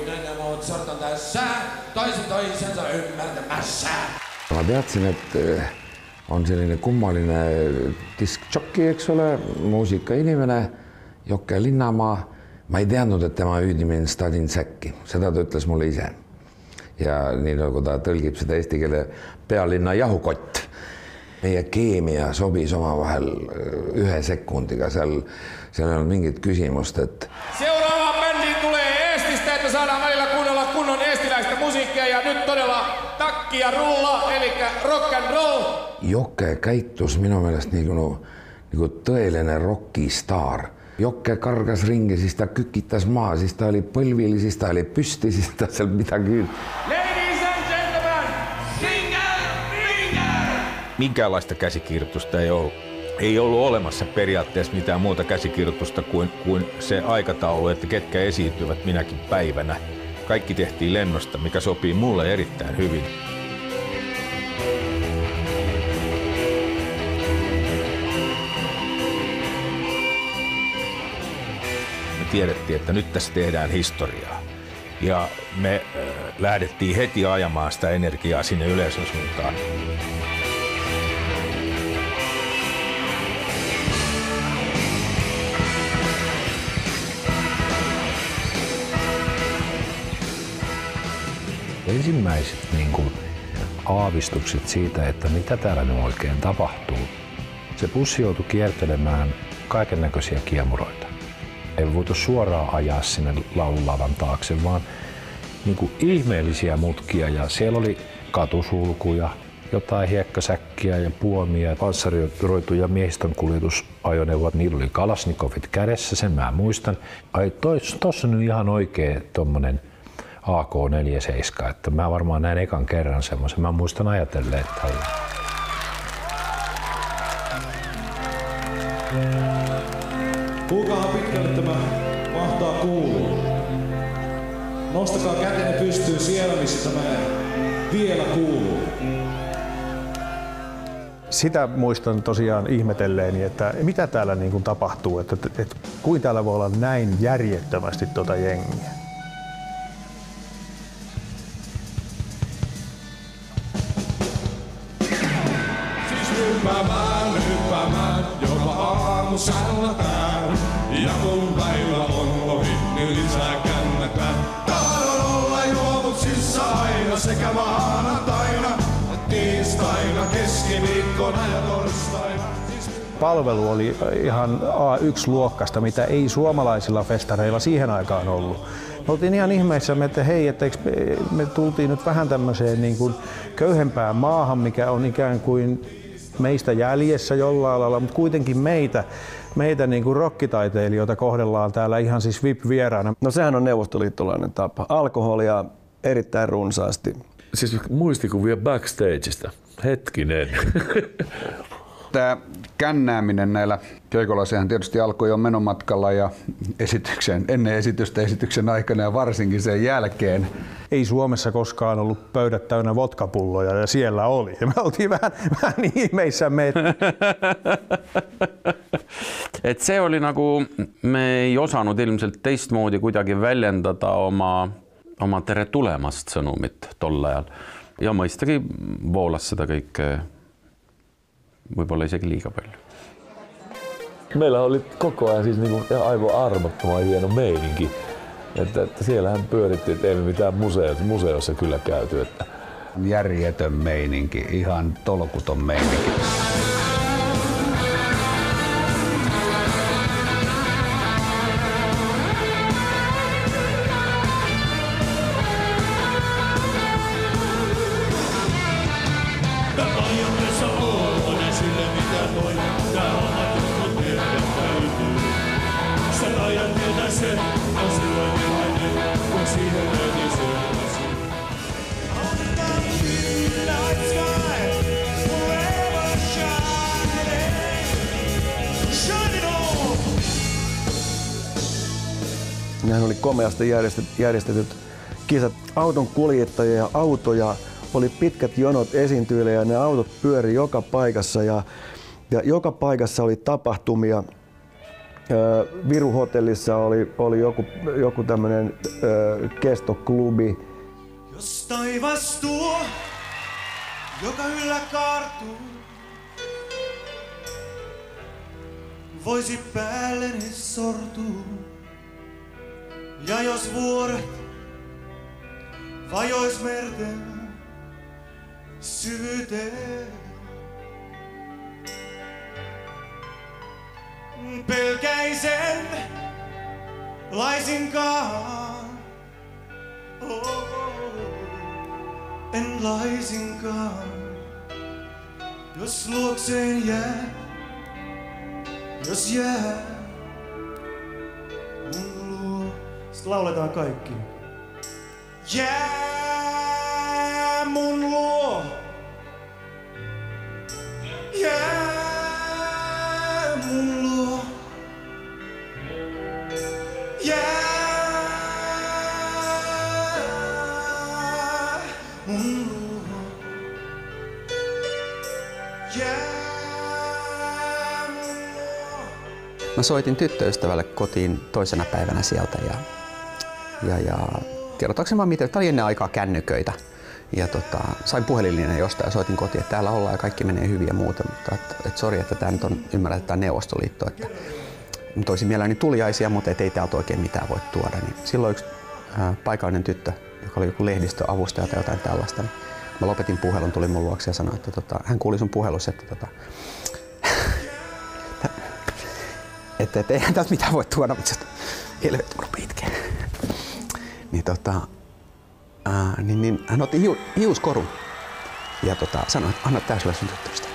Ma teadsin, et on selline kummaline diskjockey, eks ole, muusikainimene, Jokke Linnamaa. Ma ei teadnud, et tema hüüdi mind Stadin Säkki, seda ta ütles mulle ise. Ja nii nagu ta tõlgib seda eesti keele pealinna jahukott. Meie keemia sobis omavahel ühe sekundiga, seal, seal ei olnud mingit küsimust, et... Seuraava bändi tulee Eestistä, että saadaan välillä kuunnella kunnon eestiläistä musiikkia ja nyt todella takki ja rulla, eli rock and roll. Jokke käitus minu meelest nagu, nagu tõeline rockistaar. Jokke kargas ringi, siis ta kükitas maa, siis ta oli põlvili, siis ta oli püsti, siis ta seal midagi... Ladies and gentlemen, Singer Finger! Minkäänlaista käsikirjoitusta ei ollut. Ei ollut olemassa periaatteessa mitään muuta käsikirjoitusta kuin, kuin se aikataulu, että ketkä esiintyvät minäkin päivänä. Kaikki tehtiin lennosta, mikä sopii mulle erittäin hyvin. Tiedettiin, että nyt tässä tehdään historiaa. Ja me äh, lähdettiin heti ajamaan sitä energiaa sinne yleisön suuntaan. Ensimmäiset niin kuin, aavistukset siitä, että mitä täällä nyt oikein tapahtuu. Se bussi joutui kiertelemään kaikennäköisiä kiemuroita. Ei voitu suoraan ajaa sinne laululavan taakse, vaan niin kuin ihmeellisiä mutkia. Ja siellä oli katusulkuja, jotain hiekkasäkkiä ja puomia, panssarioituja miehistön kuljetusajoneuvot. Niillä oli kalasnikovit kädessä, sen mä muistan. Ai, tuossa on nyt ihan oikea tommonen A K neljäkymmentäseitsemän, että mä varmaan näin ekan kerran semmoisen. Mä muistan ajatelleen, että Kuinkahan pitkälle tämä mahtaa kuulua? Nostakaa kätenne pystyyn siellä, missä tämä vielä kuuluu. Sitä muistan tosiaan ihmetelleeni, että mitä täällä niin kuin tapahtuu, että, että, että kuin täällä voi olla näin järjettömästi tuota jengiä. Siis hyppäämään, hyppäämään, jopa aamusella täällä. Ja kun päivä on ohi, niin lisää kännätään. Tahdon olla juovuksissa aina sekä maanantaina, tiistaina, keskiviikkona ja torstaina. Palvelu oli ihan A yksi -luokkasta, mitä ei suomalaisilla festareilla siihen aikaan ollut. Me oltiin ihan ihmeissämme, että hei, että me tultiin nyt vähän tämmöiseen niin kuin köyhempään maahan, mikä on ikään kuin meistä jäljessä jollain lailla, mutta kuitenkin meitä, meitä niin kuin rokkitaiteilijoita kohdellaan täällä ihan siis V I P-vieraana. No sehän on neuvostoliittolainen tapa. Alkoholia erittäin runsaasti. Siis muistikuvia backstageista. Hetkinen. Tämä kännääminen näillä keikoilla, sehän tietysti alkoi jo menomatkalla ja esityksen, ennen esitystä, esityksen aikana ja varsinkin sen jälkeen. Ei Suomessa koskaan ollut pöydät täynnä vodkapulloja ja siellä oli. Ja me oltiin vähän, vähän ihmeissämme. Et see oli nagu, me ei osanud ilmselt teistmoodi kuidagi väljendada oma, oma tere tulemast sõnumit tol ajal. Ja mõistagi voolas seda kõike võib-olla isegi liiga palju. Meillä oli koko ajan siis niinku aivan armottoman hieno meininki. Että, että siellähän pyörittiin, että ei me mitään museossa, museossa kyllä käyty. Että... Järjetön meininki, ihan tolkuton meininki. Nehän oli komeasti järjestetyt kisat. Auton kuljettajia ja autoja oli pitkät jonot esiintyjille ja ne autot pyöri joka paikassa ja, ja joka paikassa oli tapahtumia. Viru hotellissa oli, oli joku, joku tämmönen ö, kestoklubi. Jos taivas tuo, joka yllä kaartuu, voisi päälleni sortua. Ja jos vuoret vajois merten syvyyteen, pelkäisen laisinkaan, oh, en laisinkaan, jos luokseen jää, jos jää mun luo. Sitten lauletaan kaikki. Jää mun luo, jää mun luo, jää mun luo, jää mun luo. Mä soitin tyttöystävälle kotiin toisena päivänä sieltä ja, ja, ja kerrotaanko vaan miten, tämä oli ennen aikaa kännyköitä. Ja tota, sain puhelinlinjan jostain ja soitin kotiin, että täällä ollaan ja kaikki menee hyvin ja muuta, mutta että, että sori, että tämä nyt on ymmärrettävä Neuvostoliitto, että nyt olisin mielelläni tuliaisia, mutta et ei täältä oikein mitään voi tuoda. Niin silloin yksi ää, paikallinen tyttö, joka oli joku lehdistöavustaja tai jotain tällaista, niin mä lopetin puhelun, tuli mun luokse ja sanoi, että tota, hän kuuli sun puhelussa, että tota, että et, eihän täältä mitään voi tuoda, mutta helvetti kun rupeaa itkeen. Niin, tota, ää, niin, niin hän otti hiu, hiuskorun ja tota, sanoi, että anna tää sulle sun tyttöystä.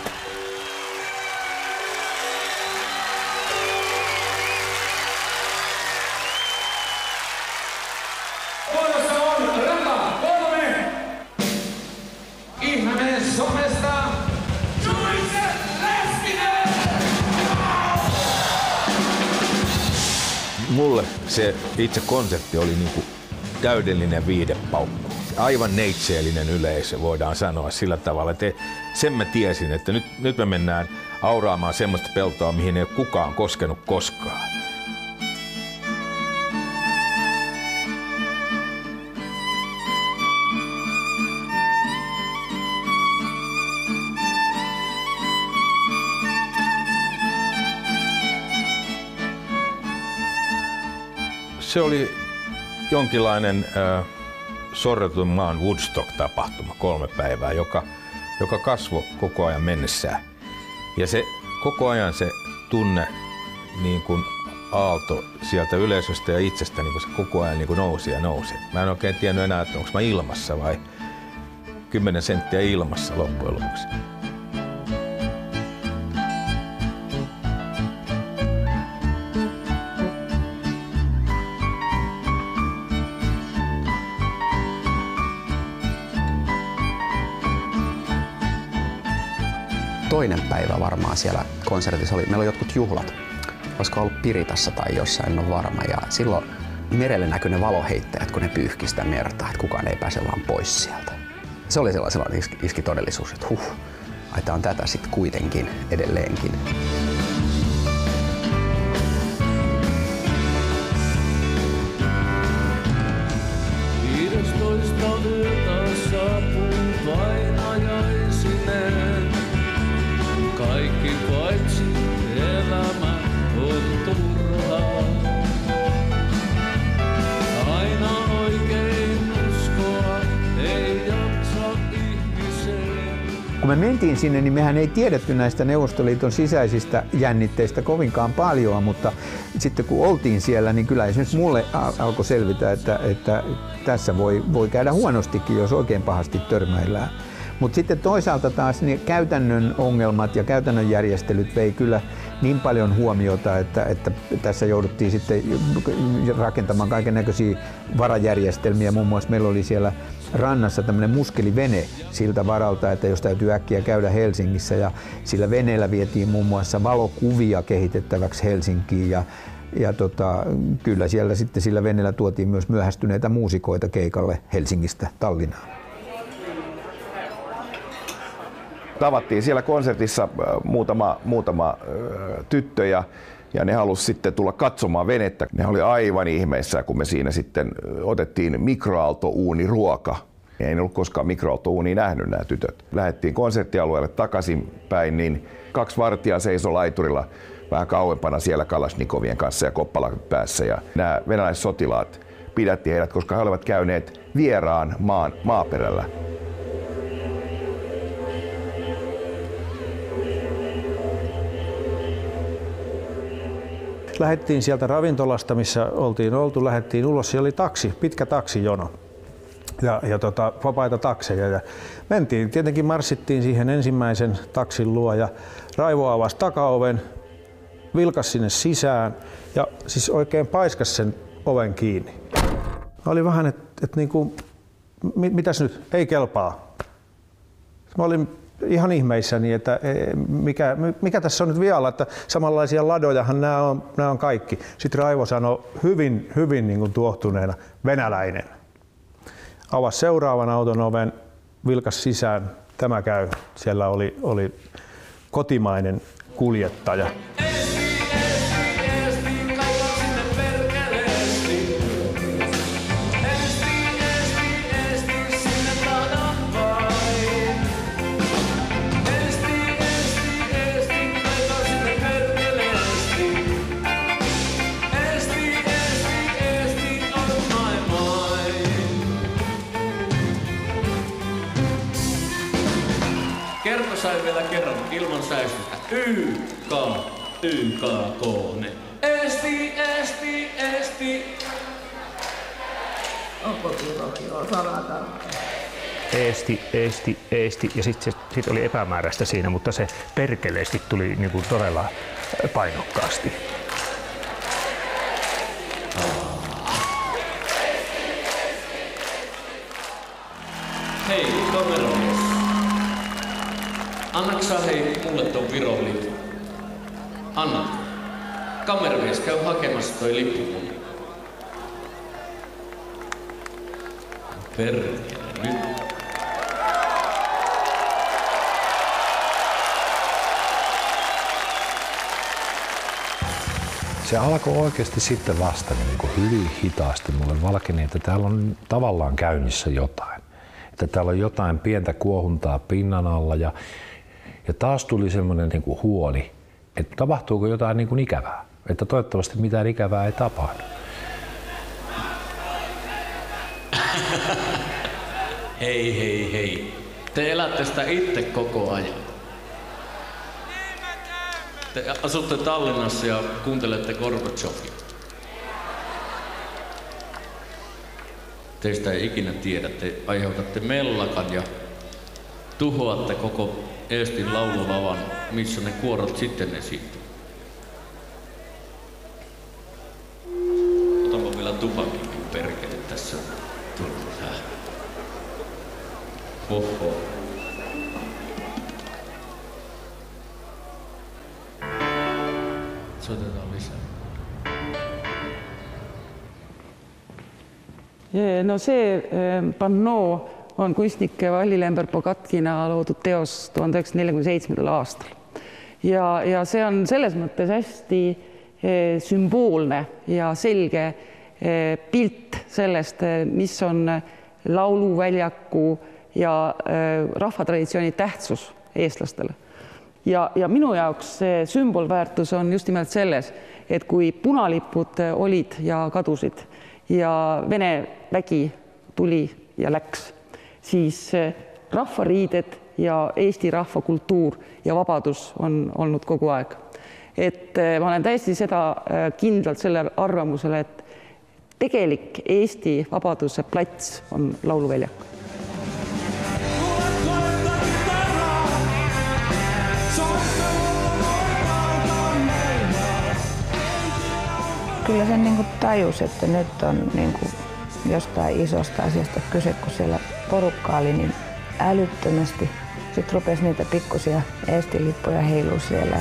Vuorossa on Rata kolme. Ihmeen somesta Juise Leskinen! Mulle se itse konsertti oli niinku täydellinen viihdepaukku. Aivan neitseellinen yleisö, voidaan sanoa sillä tavalla. Että sen mä tiesin, että nyt, nyt me mennään auraamaan semmoista peltoa, mihin ei ole kukaan koskenut koskaan. Se oli jonkinlainen äh, sorretun maan Woodstock-tapahtuma, kolme päivää, joka, joka kasvoi koko ajan mennessään. Ja se koko ajan se tunne niin kuin aalto sieltä yleisöstä ja itsestä, niin kuin se koko ajan niin kuin nousi ja nousi. Mä en oikein tiennyt enää, että onko mä ilmassa vai kymmenen senttiä ilmassa loppujen lopuksi. Toinen päivä varmaan siellä konsertissa oli, meillä oli jotkut juhlat, olisiko ollut Piritassa tai jossain, en ole varma, ja silloin merelle näkyi ne valoheittäjät, kun ne pyyhki sitä merta, että kukaan ei pääse vaan pois sieltä. Se oli sellainen iski, iski todellisuus, että huh, ai tää on tätä sitten kuitenkin edelleenkin. viidestoista yötä saapuu vainajaisinen. Kaikki paitsi elämä on turhaa. Aina oikein uskoa ei jaksa ihmiseen. Kun me mentiin sinne, niin mehän ei tiedetty näistä Neuvostoliiton sisäisistä jännitteistä kovinkaan paljon, mutta sitten kun oltiin siellä, niin kyllä esimerkiksi mulle alkoi selvitä, että, että tässä voi, voi käydä huonostikin, jos oikein pahasti törmäillään. Mutta sitten toisaalta taas ne käytännön ongelmat ja käytännön järjestelyt vei kyllä niin paljon huomiota, että, että tässä jouduttiin sitten rakentamaan kaikennäköisiä varajärjestelmiä. Muun muassa meillä oli siellä rannassa tämmöinen muskelivene siltä varalta, että jos täytyy äkkiä käydä Helsingissä, ja sillä veneellä vietiin muun muassa valokuvia kehitettäväksi Helsinkiin, ja Ja tota, kyllä siellä sitten sillä veneellä tuotiin myös myöhästyneitä muusikoita keikalle Helsingistä Tallinnaan. Tavattiin siellä konsertissa muutama, muutama tyttö ja ja ne halusi sitten tulla katsomaan venettä. Ne oli aivan ihmeissään, kun me siinä sitten otettiin mikroaaltouuniruoka. Ei ollut koskaan mikroaaltouunia nähnyt nämä tytöt. Lähdettiin konserttialueelle takaisinpäin, niin kaksi vartijaa seisoi laiturilla vähän kauempana siellä Kalashnikovien kanssa ja koppala päässä. Ja nämä venäläissotilaat pidätti heidät, koska he olivat käyneet vieraan maan maaperällä. Lähdettiin sieltä ravintolasta, missä oltiin oltu, lähdettiin ulos. Siellä oli taksi, pitkä taksijono ja, ja tota, vapaita takseja. Ja mentiin, tietenkin marssittiin siihen ensimmäisen taksin luo ja Raivo avasi takaoven, vilkasi sinne sisään ja siis oikein paiskasi sen oven kiinni. Oli vähän, että et niinku, mitäs nyt, ei kelpaa. Mä olin ihan ihmeissäni, että mikä, mikä tässä on nyt vialla, että samanlaisia ladojahan nämä on, nämä on kaikki. Sitten Raivo sanoi hyvin, hyvin niin kuin tuohtuneena, venäläinen. Avasi seuraavan auton oven, vilkas sisään, tämä käy. Siellä oli, oli kotimainen kuljettaja. Sai vielä kerran ilman säistystä. Y, K, Y, K, K, ne. Eesti, Eesti, Eesti. Onko Virokin on sanatarkka? Eesti, Eesti, Eesti ja sitten sit oli epämääräistä siinä, mutta se perkeleesti tuli niinku todella painokkaasti. Hei, kameramies. Annatko sä hei mulle ton Viron lipun? Annat. Kameramies käy hakemassa toi lippu mulle. Perkele nyt. Se alkoi oikeasti sitten vasta niin kuin hyvin hitaasti. Mulle valkeni, että täällä on tavallaan käynnissä jotain. Että täällä on jotain pientä kuohuntaa pinnan alla ja Ja taas tuli semmoinen niin kuin huoli, että tapahtuuko jotain niin kuin ikävää, että toivottavasti mitään ikävää ei tapahdu. Hei, hei, hei. Te elätte sitä itse koko ajan. Te asutte Tallinnassa ja kuuntelette Gorbatsovia. Teistä ei ikinä tiedä, te aiheutatte mellakan ja tuhoatte koko Eestin laululavan, missä ne kuorot sitten esiintyy. Otanpa vielä tupakinkin perkele tässä. Oho. Soitetaan lisää. No see pannoo on kunstnik Valli Lember-Bogatkina loodud teos tuhande üheksasaja neljakümne seitsmendal aastal. Ja, ja see on selles mõttes hästi eh, sümboolne ja selge eh, pilt sellest, mis on lauluväljaku ja eh, rahvatraditsiooni tähtsus eestlastele. Ja, ja minu jaoks see sümbolväärtus on just nimelt selles, et kui punalipud olid ja kadusid ja Vene vägi tuli ja läks, siis rahvariided ja Eesti rahvakultuur ja vabadus on olnud kogu aeg. Et ma olen täiesti seda kindlalt selle arvamusele, et tegelik Eesti vabaduse plats on lauluväljak. Kyllä sen niin kuin tajus, että nyt on niin kuin jostain isosta asiasta kyse, kun siellä porukka oli niin älyttömästi. Sitten rupesi niitä pikkusia Eesti-lippuja heilua siellä.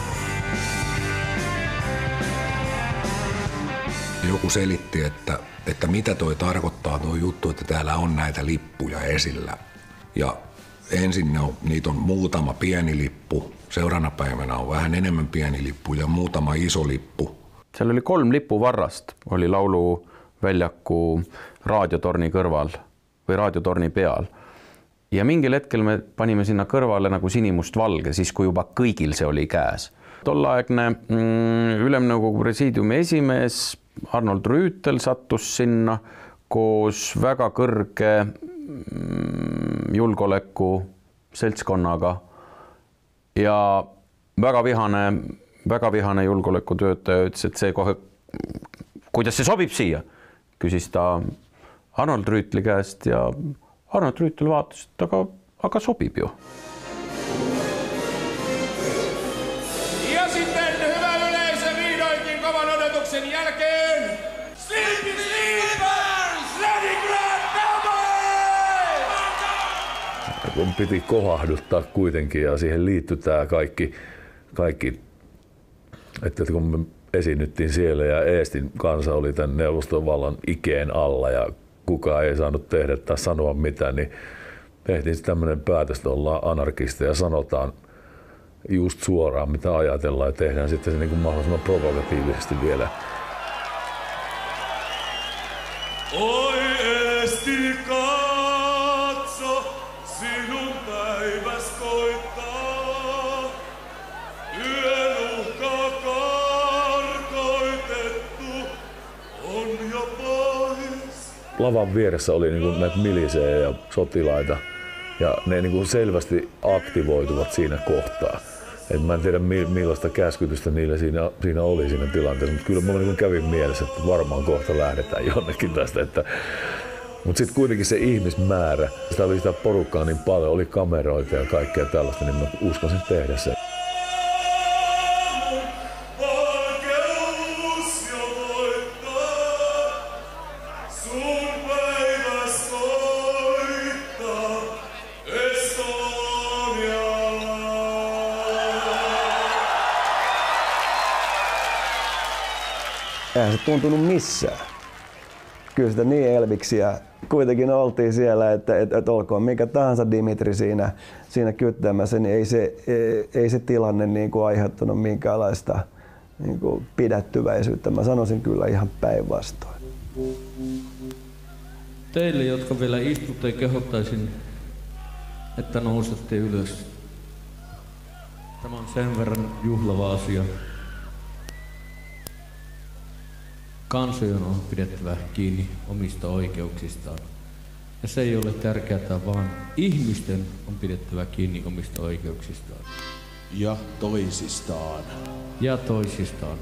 Joku selitti, että, että mitä toi tarkoittaa tuo juttu, että täällä on näitä lippuja esillä. Ja ensin ne on, niitä on muutama pieni lippu, seuraavana päivänä on vähän enemmän pieni lippu ja muutama iso lippu. Seal oli kolm lipuvarrast, oli lauluväljaku raadiotorni kõrval või raadiotorni peal. Ja mingil hetkel me panime sinna kõrvale nagu sinimust valge, siis kui juba kõigil see oli käes. Tollaegne mm, Ülemnõukogu presiidiumi esimees Arnold Rüütel sattus sinna koos väga kõrge mm, julgeoleku seltskonnaga ja väga vihane, väga vihane julgeolekutöötaja ütles, et see kohe, kuidas see sobib siia, küsis ta Arnold Rüütli käest ja Arnold Rüütel vaatas, et aga, aga sobib ju. Ja sitten hyvä yleisö vihdoinkin kovan odotuksen jälkeen Sleepy Sleepers, Leningrad Cowboys! Piti kohahduttaa kuitenkin ja siihen liittyi tämä kaikki, kaikki että kun me esiinnyttiin siellä ja Eestin kansa oli tämän neuvostovallan ikeen alla ja kukaan ei saanut tehdä tai sanoa mitään, niin tehtiin tämmöinen päätös, että ollaan anarkisteja ja sanotaan just suoraan, mitä ajatellaan ja tehdään sitten se niin kuin mahdollisimman provokatiivisesti vielä. Oi Eesti katso, sinun päiväs koittaa. Yön uhka karkoitettu on jo pois. Lavan vieressä oli niin kuin näitä milisejä ja sotilaita ja ne niin kuin selvästi aktivoituvat siinä kohtaa. Et mä en tiedä millaista käskytystä niillä siinä, siinä oli siinä tilanteessa, mutta kyllä mulla niin kävi mielessä, että varmaan kohta lähdetään jonnekin tästä. Että... Mutta sitten kuitenkin se ihmismäärä, sitä oli sitä porukkaa niin paljon, oli kameroita ja kaikkea tällaista, niin mä uskoisin tehdä sen. Eihän se tuntunut missään. Kyllä sitä niin elviksiä kuitenkin oltiin siellä, että, että, että olkoon mikä tahansa Dimitri siinä, siinä kyttämässä, niin ei se, ei, ei se tilanne niin kuin aiheuttanut minkäänlaista niin kuin pidättyväisyyttä. Mä sanoisin kyllä ihan päinvastoin. Teille, jotka vielä istutte, kehottaisin, että nousette ylös. Tämä on sen verran juhlava asia. Kansojen on pidettävä kiinni omista oikeuksistaan. Ja se ei ole tärkeää, vaan ihmisten on pidettävä kiinni omista oikeuksistaan. Ja toisistaan. Ja toisistaan.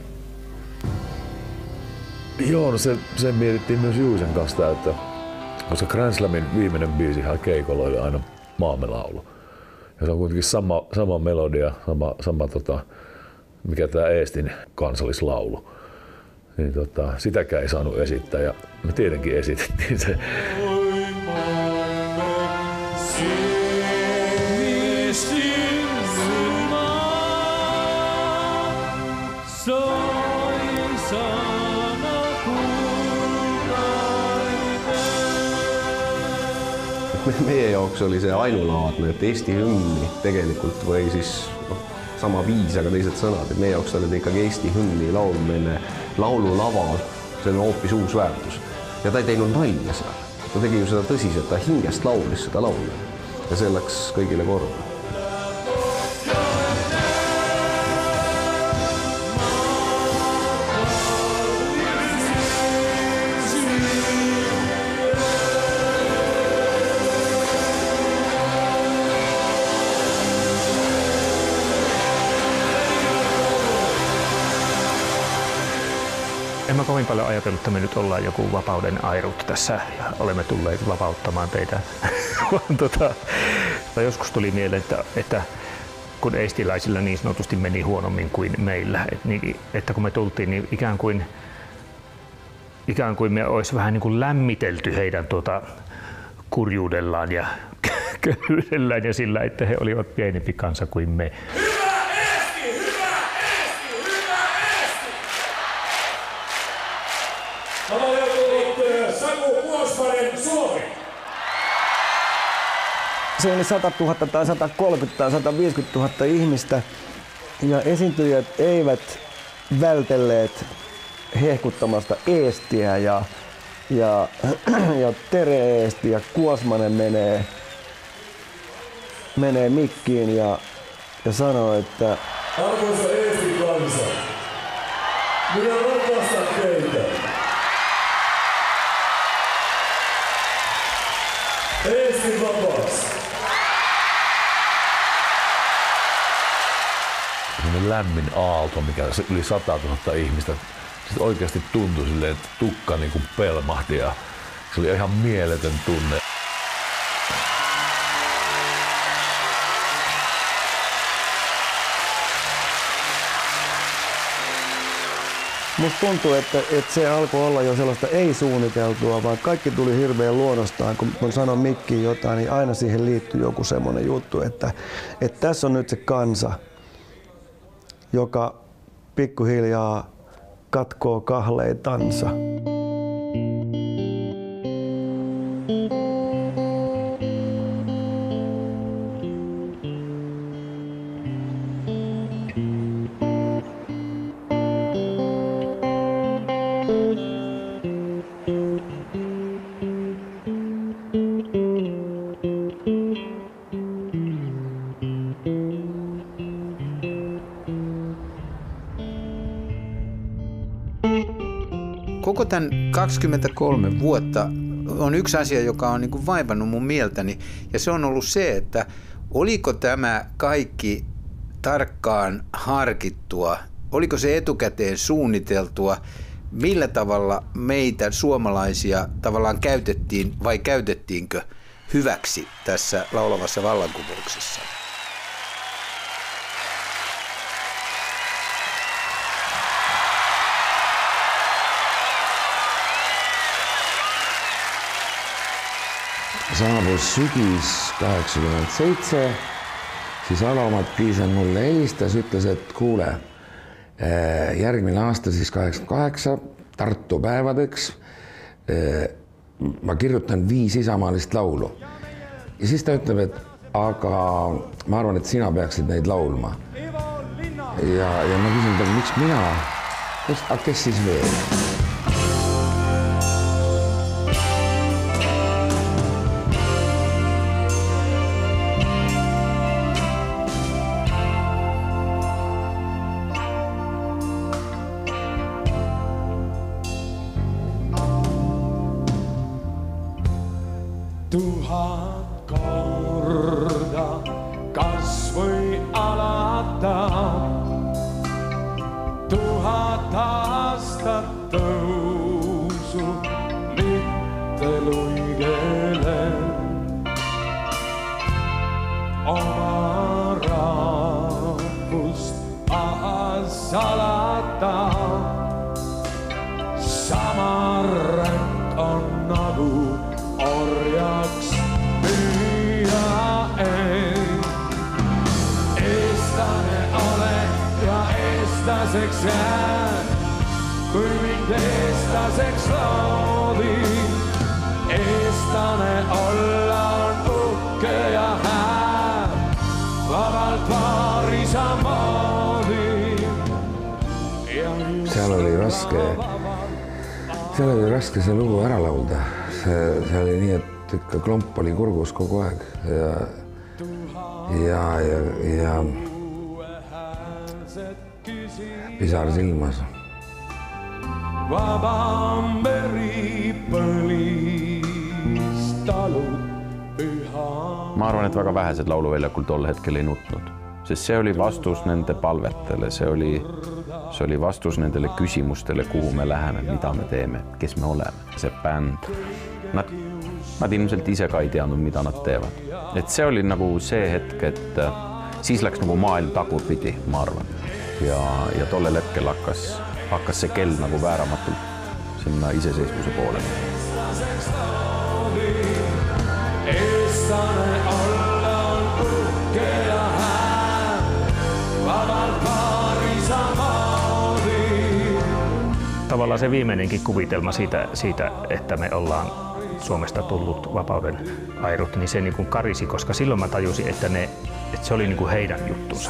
Joo, no se, se mietittiin myös Juisen kanssa, että koska Grand Slamin viimeinen biisihän keikolla oli aina Maamme laulu. Ja se on kuitenkin sama, sama melodia, sama, sama tota, mikä tämä Eestin kansallislaulu. Niin tota, sitäkään ei saanut esittää ja me tietenkin esitettiin se. Meie jaoks oli see ainulaadne, et Eesti hümni tegelikult või siis no, sama viis, aga teised sõnad, et meie jaoks oli ikkagi Eesti hümni laulmine laululaval, see on hoopis uus väärtus. Ja ta ei teinud nalja seal. Ta tegi ju seda tõsiselt, ta hingest laulis seda laulu. Ja see läks kõigile korda. En mä kovin paljon ajatellut, että me nyt ollaan joku vapauden airut tässä ja olemme tulleet vapauttamaan teitä. tota, joskus tuli mieleen, että, että kun eestiläisillä niin sanotusti meni huonommin kuin meillä, että, niin, että kun me tultiin, niin ikään kuin, ikään kuin me olisi vähän niin kuin lämmitelty heidän tuota kurjuudellaan ja köyhyydellään ja sillä, että he olivat pienempi kansa kuin me. se oli sata tuhatta tai sata kolmekymmentä tai sata viisikymmentätuhatta ihmistä ja esiintyjät eivät vältelleet hehkuttamasta Eestiä ja, ja, ja Tere Eesti ja Kuosmanen menee, menee mikkiin ja, ja sanoo, että arvoisa Eestin kansa, minä rakastan teitä. Eestin vapaaksi. Sellainen lämmin aalto, mikä yli sata tuhatta ihmistä. Sitten oikeasti tuntui silleen, että tukka niin kuin pelmahti ja se oli ihan mieletön tunne. Musta tuntuu, että, että se alkoi olla jo sellaista ei-suunniteltua, vaan kaikki tuli hirveän luonnostaan. Kun, kun sanon mikkiin jotain, niin aina siihen liittyy joku semmoinen juttu, että, että tässä on nyt se kansa, joka pikkuhiljaa katkoo kahleitansa. Koko tämän kaksikymmentäkolme vuotta on yksi asia, joka on niin kuin vaivannut mun mieltäni, ja se on ollut se, että oliko tämä kaikki tarkkaan harkittua, oliko se etukäteen suunniteltua, millä tavalla meitä suomalaisia tavallaan käytettiin vai käytettiinkö hyväksi tässä laulavassa vallankumouksessa. Saabus sügis kaheksakümmend, siis Alomat Piisan mulle helistas, ütles, et kuule, järgmine aasta siis kaheksakümmend kaheksa Tartu päevadeks ma kirjutan viis isamaalist laulu. Ja siis ta ütleb, et aga ma arvan, et sina peaksid neid laulma. Ja, ja ma küsin talle, miks mina? Aga kes siis veel? Tuhat korda kas või alata, tuhat aastat tõusu, mitte luigele. Oma rahvust ahas salata, sama ränk on nagu orjaks müüa ei. Eestlane olen ja eestlaseks jään, kui mind eestlaseks loodi. Eestlane olla on uhke ja hää, vabalt paari samamoodi. Seal oli raske, seal oli raske see lugu ära laulda. See, see oli nii, et ikka klomp oli kurgus kogu aeg ja, ja, ja, ja pisar silmas. Vaba meri põlis talud püha. Ma arvan, et väga vähesed lauluväljakul tol hetkel ei nutnud, sest see oli vastus nende palvetele, see oli, see oli vastus nendele küsimustele, kuhu me läheme, mida me teeme, kes me oleme, see bänd. Nad, nad ilmselt ise ka ei teadnud, mida nad teevad. Et see oli nagu see hetk, et siis läks nagu maailm tagurpidi, ma arvan. Ja, ja tollel hetkel hakkas, hakkas see kell nagu vääramatult sinna iseseisvuse poole. Eestlane olla on uhke ja hää, vabalt paari samamoodi. Tavallaan se viimeinenkin kuvitelma siitä, siitä että me ollaan Suomesta tullut vapauden airut, niin se niin kuin karisi, koska silloin mä tajusin, että, ne, että se oli niin kuin heidän juttunsa.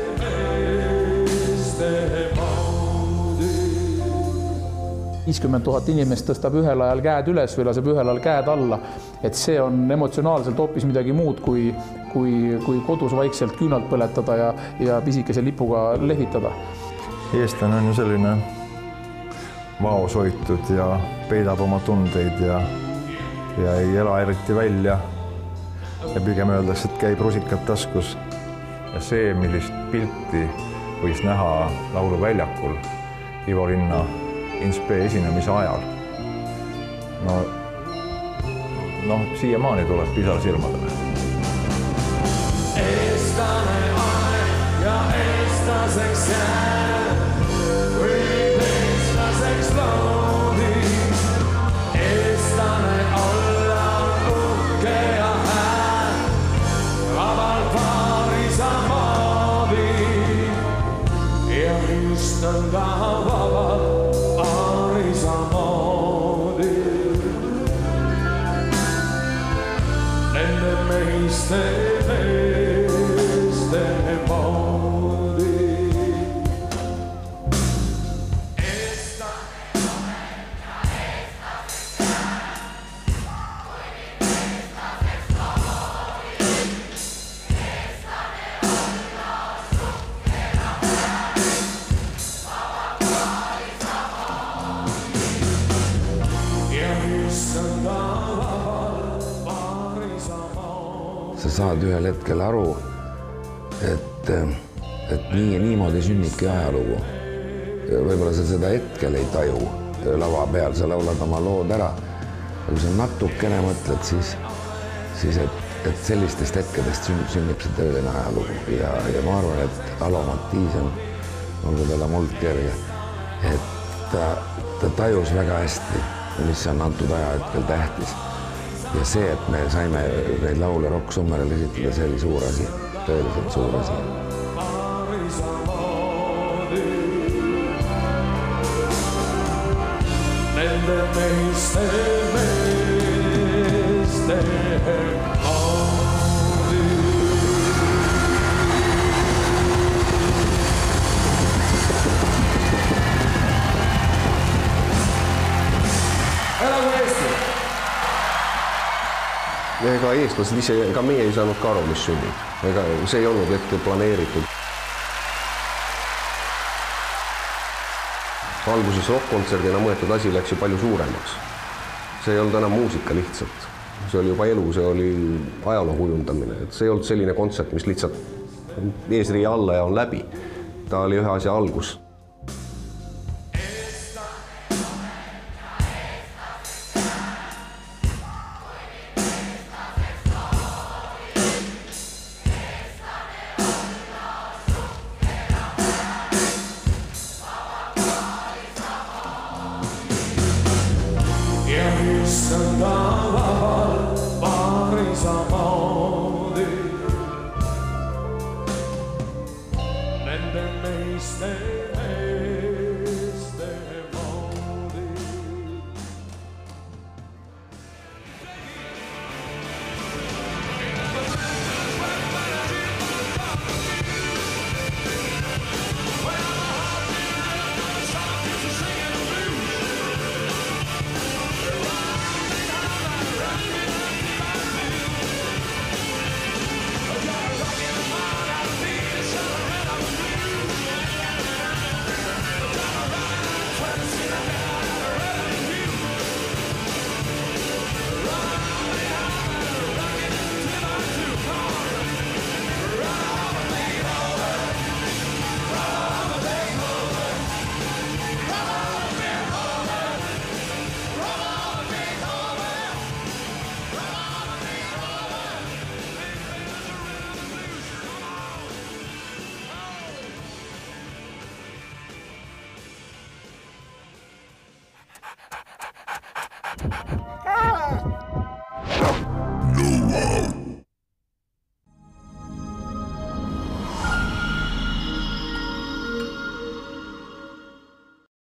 viiskümmend tuhat inimest tõstab ühel ajal käed üles või laseb ühel ajal käed alla. Et see on emotsionaalselt hoopis midagi muud kui, kui, kui kodus vaikselt küünalt põletada ja, ja pisikese lipuga lehvitada. Eestlane on ju selline vaoshoitud ja peidab oma tundeid ja, ja ei ela eriti välja. Ja pigem öeldakse, et käib rusikad taskus. Ja see, millist pilti võis näha lauluväljakul Ivo Linna Inspe esinemise ajal. No, no siiamaani tuleb pisar silmadele. Eestlane aeg ja eestlaseks jääb, võib eestlaseks loodi. Eestlane olla uhke ja hää, vabal paari samamoodi. Ja just on ka vabal meiste meeste moodi. Sa saad ühel hetkel aru, et, et nii ja niimoodi sünnibki ajalugu. Võib-olla sa seda hetkel ei taju lava peal, sa laulad oma lood ära. Ja kui sa natukene mõtled, siis, siis et, et sellistest hetkedest sünnib see tõeline ajalugu. Ja, ja ma arvan, et Alo Mattiisen, olgu talle muld kerge, et ta, ta tajus väga hästi, mis on antud ajahetkel tähtis. Ja see, et me saime neid laule Rock Summeril esitada, see oli suur asi, tõeliselt suur asi. Nende meiste meeste moodi. Elagu Eesti! Ega eestlased ise, ega meie ei saanud ka aru, mis sünnib. Ega see ei olnud ette planeeritud. Alguses rock-kontserdina mõetud asi läks ju palju suuremaks. See ei olnud enam muusika lihtsalt. See oli juba elu, see oli ajaloo kujundamine. Et see ei olnud selline kontsert, mis lihtsalt eesriia alla ja on läbi. Ta oli ühe asja algus. Kala!